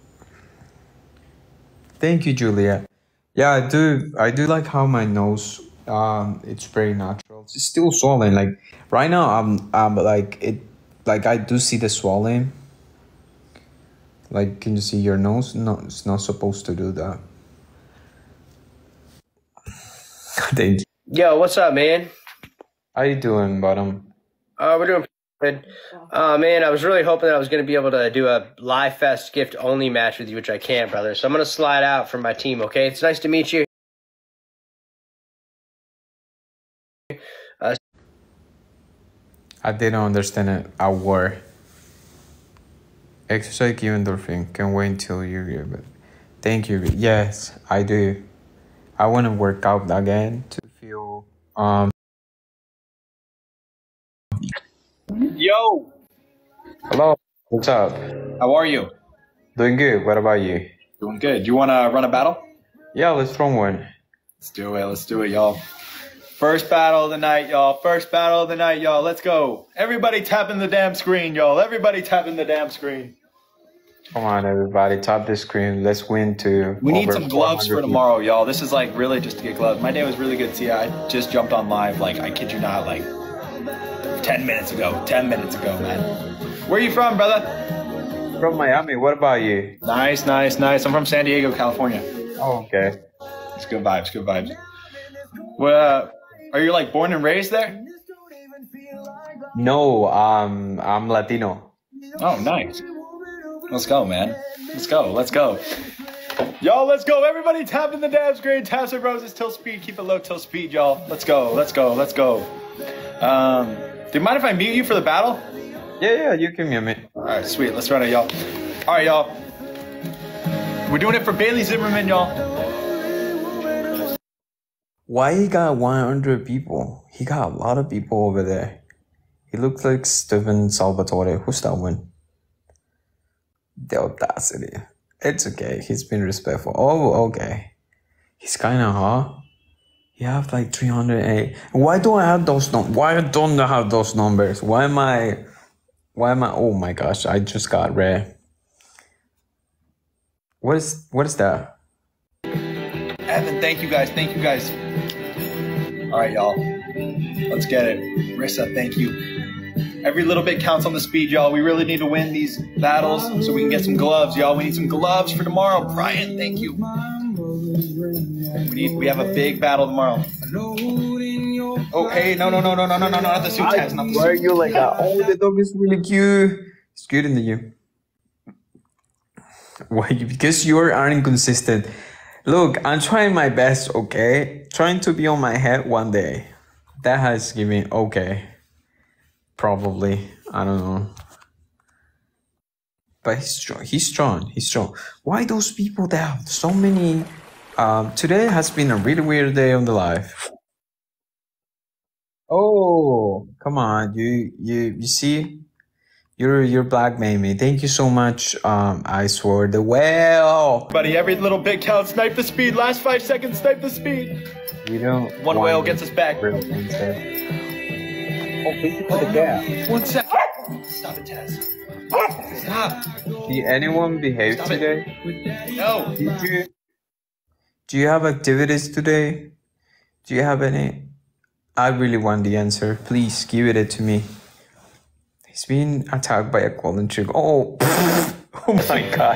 Thank you, Julia. Yeah, I do. I do like how my nose. Um, it's very natural. It's still swollen. Like right now, I'm. I'm like it. Like I do see the swelling. Like, can you see your nose? No, it's not supposed to do that. Thank you. Yo, what's up, man? How you doing, Bottom? Uh, we're doing good. Uh, man, I was really hoping that I was going to be able to do a Live Fest gift only match with you, which I can't, brother. So I'm going to slide out from my team, okay? It's nice to meet you. Uh, I didn't understand it. A war. Exercise give endorphin. Can wait until you give it. Thank you. Yes, I do. I want to work out again to feel um. Yo, Hello. What's up? how are you? Doing good. What about you? Doing good. You want to run a battle? Yeah, let's run one. Let's do it. Let's do it, y'all. First battle of the night, y'all. First battle of the night, y'all. Let's go. Everybody tapping the damn screen, y'all. Everybody tapping the damn screen. Come on, everybody. Tap the screen. Let's win to. We need over some gloves for four hundred tomorrow, y'all. This is like really just to get gloves. My day was really good. See, I just jumped on live, like, I kid you not, like ten minutes ago. ten minutes ago, man. Where are you from, brother? people. From Miami. What about you? Nice, nice, nice. I'm from San Diego, California. Oh, okay. It's good vibes, good vibes. Well, uh, are you like born and raised there? No, um, I'm Latino. Oh, nice. Let's go, man. Let's go. Let's go. Y'all, let's go. Everybody tapping the damn screen. Taps and roses till speed. Keep it low till speed, y'all. Let's go. Let's go. Let's go. Um, do you mind if I mute you for the battle? Yeah, yeah, you can mute me. All right, sweet. Let's run it, y'all. All right, y'all. We're doing it for Bailey Zimmerman, y'all. Why he got one hundred people? He got a lot of people over there. He looks like Steven Salvatore. Who's that one? The audacity. It's okay. He's been respectful. Oh, okay. He's kind of hot. You have like three hundred eight. Why don't I have those numbers? Why don't I have those numbers? Why am I... Why am I... Oh my gosh, I just got rare. What is... What is that? Evan, thank you guys. Thank you guys. All right, y'all. Let's get it. Rissa, thank you. Every little bit counts on the speed, y'all. We really need to win these battles so we can get some gloves, y'all. We need some gloves for tomorrow. Brian, thank you. We need. We have a big battle tomorrow. Oh, hey, no, no, no, no, no, no, no, not the suit test. Not the Why are suit. you like that? Oh, the dog is really cute. It's cute in the you. Why? Because you are inconsistent. Look, I'm trying my best, okay? Trying to be on my head one day. That has given okay. Probably. I don't know. But he's strong. He's strong. He's strong. Why those people that have so many... Um, today has been a really weird day on the live. Oh, come on. You you you see? You're you're blackmailing me. Thank you so much. Um, I swore the whale. Buddy, every little bit counts. Snipe the speed. Last five seconds, snipe the speed. You don't One want whale gets us back. real answer. Oh, thank you for the gap. One second. Stop it, Taz. Stop. Did anyone behave Stop it. today? No. Did you? Do you have activities today? Do you have any? I really want the answer. Please give it to me. He's been attacked by a golden trick. Oh, oh my god.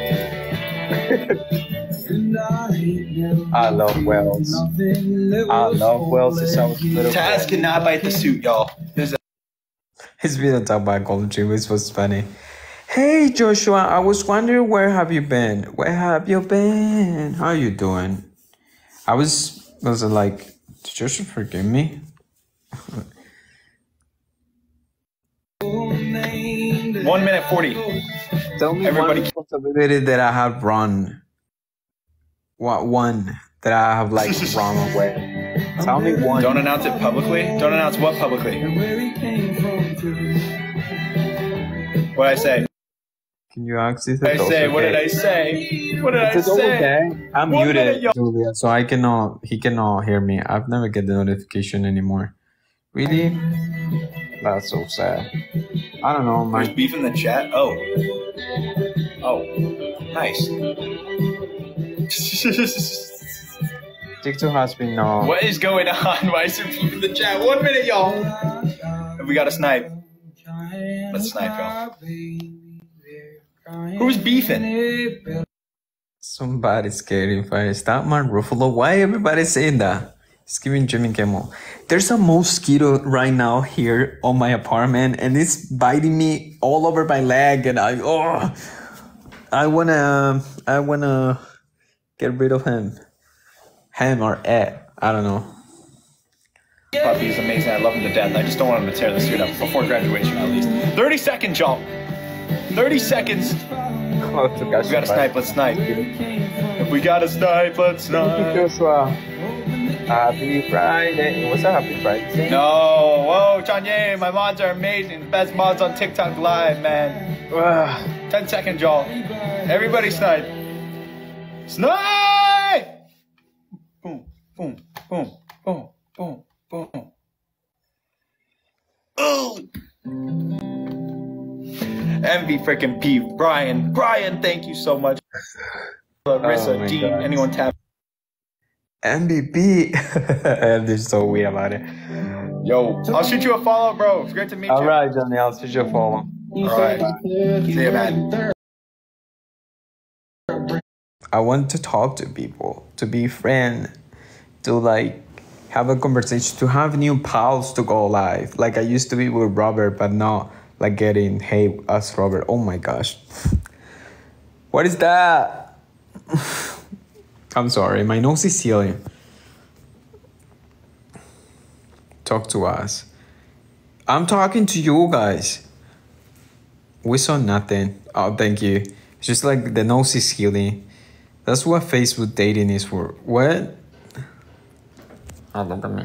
I love whales. I love whales. It sounds little. Taz cannot bite the suit, y'all. There's a He's been attacked by a golden trick, which was funny. Hey Joshua, I was wondering where have you been? Where have you been? How you doing? I was was like, did Joshua forgive me? one minute forty. Tell me Everybody- one responsibility that I have run. What one that I have like run away? Tell me one. Don't announce it publicly. Don't announce what publicly. What I say? Can you access What it? did I say? What did I say? What did I It's say? okay. I'm One muted, minute, y'all. Julia, so I cannot. He cannot hear me. I've never get the notification anymore. Really? That's so sad. I don't know. There's My beef in the chat. Oh. Oh. Nice. TikTok has been no. What is going on? Why is there people in the chat? One minute, y'all. We got a snipe. Let's snipe, y'all. Who's beefing? Somebody's getting fired. Stop man Ruffalo. Why everybody saying that? It's giving Jimmy Kimmel. There's a mosquito right now here on my apartment, and it's biting me all over my leg, and I oh, I wanna I wanna get rid of him, him or it. I don't know. Puppy is amazing. I love him to death. I just don't want him to tear the suit up before graduation, at least. Thirty seconds, y'all. Thirty seconds. Oh, we got a snipe. Let's snipe. If we got a snipe, let's snipe. Joshua. Happy Friday. What's up, Happy Friday? No. Whoa, Chanye, my mods are amazing. Best mods on TikTok Live, man. Ten seconds, y'all. Everybody snipe. Snipe! Boom, boom, boom, boom, boom, boom. Oh! Envy freaking P. Brian. Brian, thank you so much. Rissa, Oh Dean, God. anyone tap? M V P. They're so weird about it. Yo, I'll shoot you a follow, bro. It's great to meet All you. right, Johnny, I'll switch your follow. All right. See you, man. I want to talk to people, to be friend, to like have a conversation, to have new pals to go live. Like I used to be with Robert, but now like getting, hey, us Robert. Oh my gosh. What is that? I'm sorry, my nose is healing. Talk to us. I'm talking to you guys. We saw nothing. Oh, thank you. It's just like the nose is healing. That's what Facebook dating is for. What? Oh, look at me.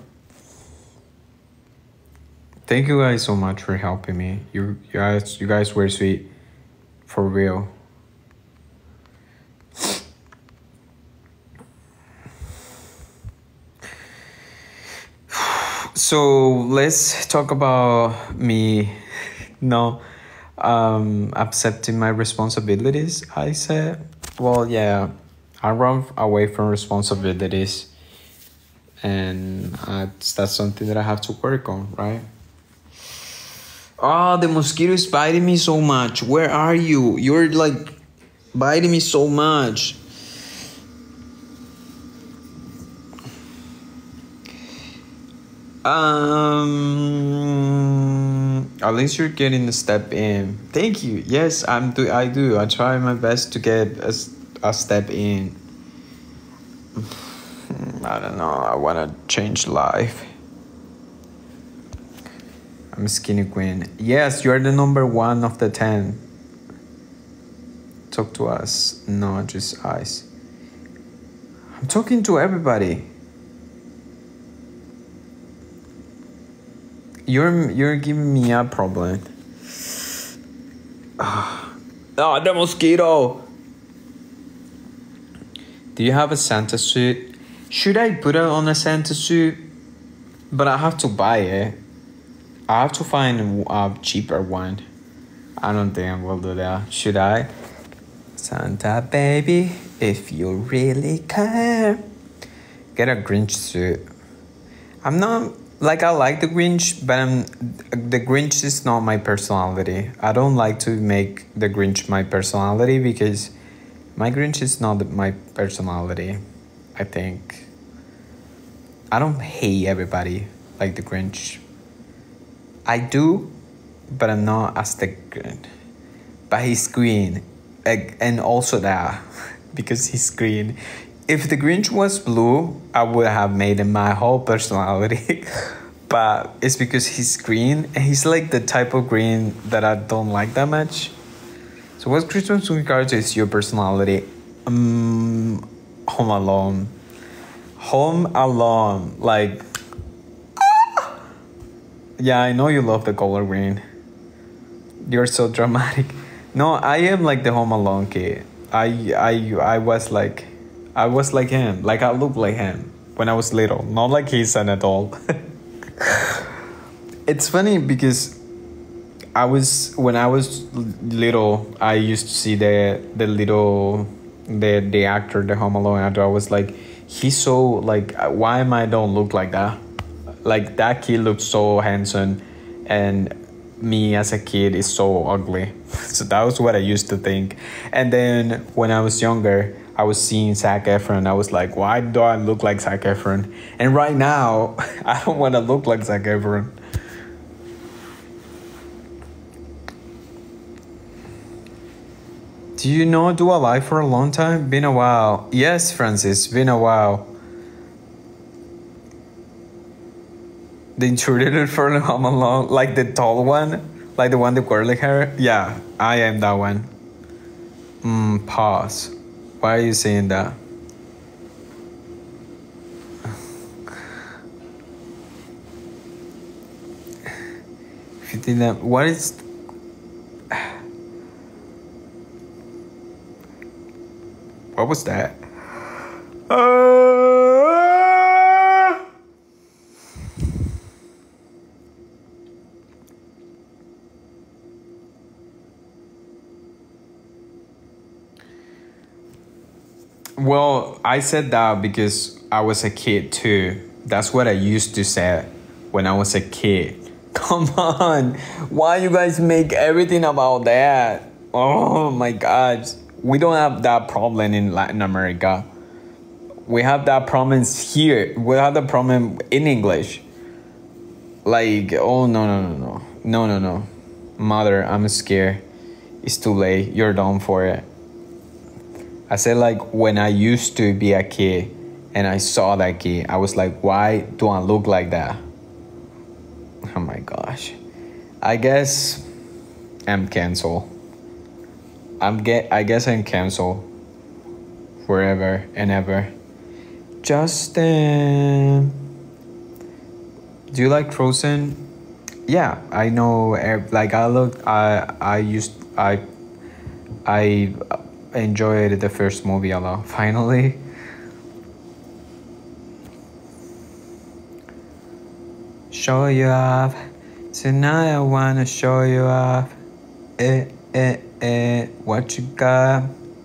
Thank you guys so much for helping me. You, you guys, you guys were sweet, for real. So let's talk about me. No, um, accepting my responsibilities. I said, well, yeah, I run away from responsibilities, and uh, that's something that I have to work on, right? Oh, the mosquito is biting me so much. Where are you? You're like biting me so much. Um, at least you're getting a step in. Thank you. Yes, I'm do. I do. I try my best to get a, a step in. I don't know. I wanna change life. I'm Skinny Queen. Yes, you're the number one of the ten. Talk to us. No, just eyes. I'm talking to everybody. You're you're giving me a problem. Oh, the mosquito. Do you have a Santa suit? Should I put it on a Santa suit? But I have to buy it. I have to find a cheaper one. I don't think I will do that. Should I? Santa baby, if you really care, get a Grinch suit. I'm not... Like, I like the Grinch, but I'm, the Grinch is not my personality. I don't like to make the Grinch my personality because my Grinch is not my personality, I think. I don't hate everybody like the Grinch. I do, but I'm not as the Grinch. But he's green, and also that, because he's green. If the Grinch was blue, I would have made him my whole personality. But it's because he's green, and he's like the type of green that I don't like that much. So what's Christmas in regards to your personality? Um, Home Alone. Home Alone. Like, ah! Yeah, I know you love the color green. You're so dramatic. No, I am like the Home Alone kid. I, I, I was like... I was like him, like I looked like him when I was little, not like he's an adult. It's funny because I was, when I was little, I used to see the the little the the actor, the Home Alone actor. I was like, he's so like, why am I don't look like that? Like that kid looks so handsome, and me as a kid is so ugly. So that was what I used to think. And then when I was younger, I was seeing Zac Efron. I was like, why do I look like Zac Efron? And right now, I don't want to look like Zac Efron. Do you know Dua Lipa for a long time? Been a while. Yes, Francis, been a while. The intruder for Home Alone, like the tall one, like the one with curly hair. Yeah, I am that one. Mm, pause. Why are you saying that? If you think that, what is? What was that? Uh... Well, I said that because I was a kid too. That's what I used to say when I was a kid. Come on. Why you guys make everything about that? Oh my God. We don't have that problem in Latin America. We have that problem here. We have the problem in English. Like, oh no, no, no, no. No, no, no. Mother, I'm scared. It's too late. You're done for it. I said, like, when I used to be a kid and I saw that kid, I was like, why do I look like that? Oh my gosh. I guess I'm canceled. I'm get. I guess I'm canceled forever and ever. Justin, do you like Frozen? Yeah, I know. Like I look. I I used. I I. enjoyed the first movie a lot. Finally. Show you off. Tonight I wanna show you off. Eh, eh, eh. What you got?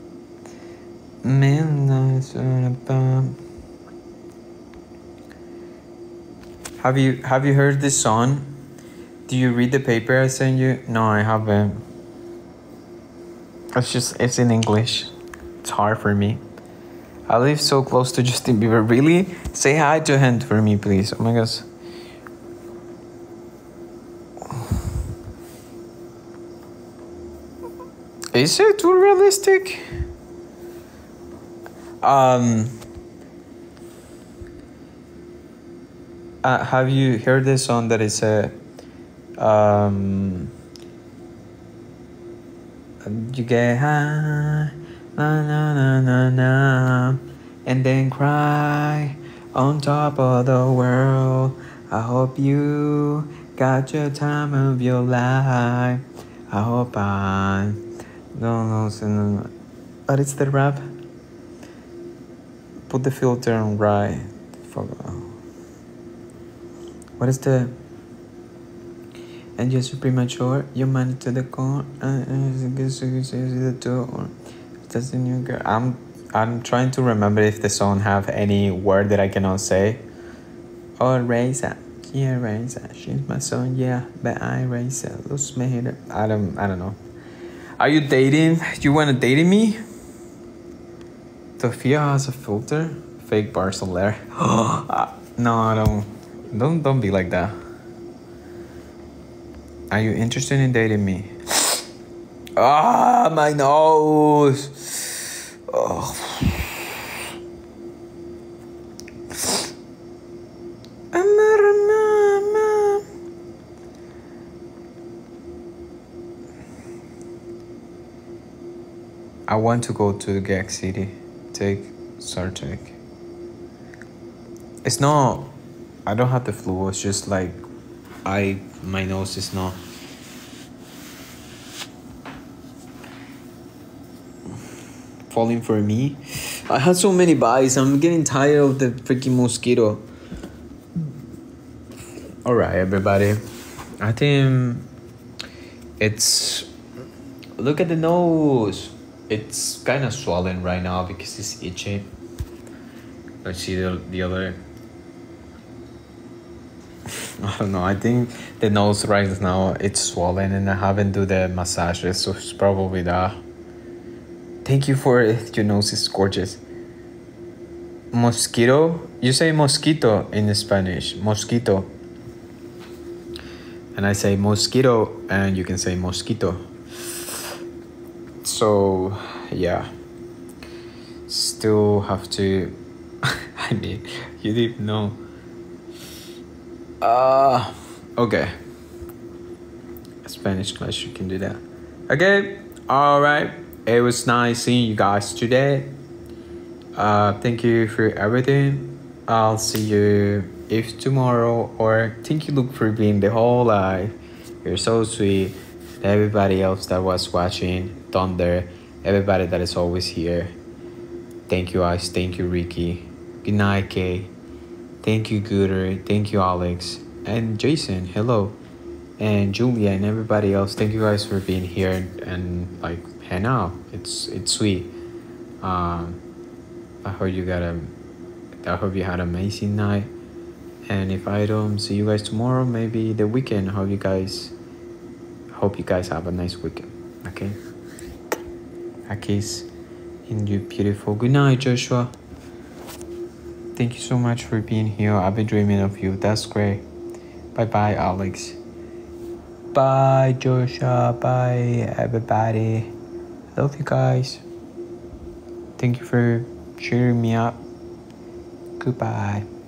Have you have you heard this song? Do you read the paper I sent you? No, I haven't. It's just, it's in English. It's hard for me. I live so close to Justin Bieber. Really? Say hi to him for me, please. Oh my gosh. Is it too realistic? Um. Uh, have you heard this song that is a, um. You get high, na na na na na, and then cry on top of the world. I hope you got your time of your life. I hope I don't know. What is the rap? Put the filter on right. Fuck. What is the? And just premature, your money to the core. The door. That's the new girl. I'm I'm trying to remember if the song have any word that I cannot say. Oh, raise her, yeah, raise her. She's my son, yeah, but I raise her. Lose me here. I don't I don't know. Are you dating? You wanna date me? Sofia has a filter. Fake Barcelona. No, I don't. Don't don't be like that. Are you interested in dating me? Ah, my nose. Oh. I want to go to Gag City. Take Sartek. It's not. I don't have the flu. It's just like I. My nose is not. Falling for me. I had so many bites. I'm getting tired of the freaking mosquito. All right, everybody. I think it's. Look at the nose. it's kind of swollen right now because it's itchy. Let's see the, the other. I don't know. I think the nose right now it's swollen and I haven't do the massages, so it's probably that. Thank you for it. Your nose is gorgeous. Mosquito. You say mosquito in Spanish. Mosquito. And I say mosquito, and you can say mosquito. So yeah. Still have to. I mean, you didn't know. Uh, okay. Spanish class, you can do that. Okay, all right. It was nice seeing you guys today. Uh, thank you for everything. I'll see you if tomorrow, or thank you, Luke, for being the whole life. You're so sweet. Everybody else that was watching, Thunder, everybody that is always here. Thank you, guys. Thank you, Ricky. Good night, Kay. Thank you, Gooder. Thank you, Alex. And Jason, hello. And Julia and everybody else. Thank you guys for being here and, and like hang out. It's it's sweet. Um, I hope you got a. I hope you had an amazing night. And if I don't see you guys tomorrow, maybe the weekend. Hope you guys. Hope you guys have a nice weekend. Okay. A kiss in you, beautiful. Good night, Joshua. Thank you so much for being here. I've been dreaming of you. That's great. Bye bye, Alex. Bye, Joshua. Bye, everybody. Love you guys. Thank you for cheering me up. Goodbye.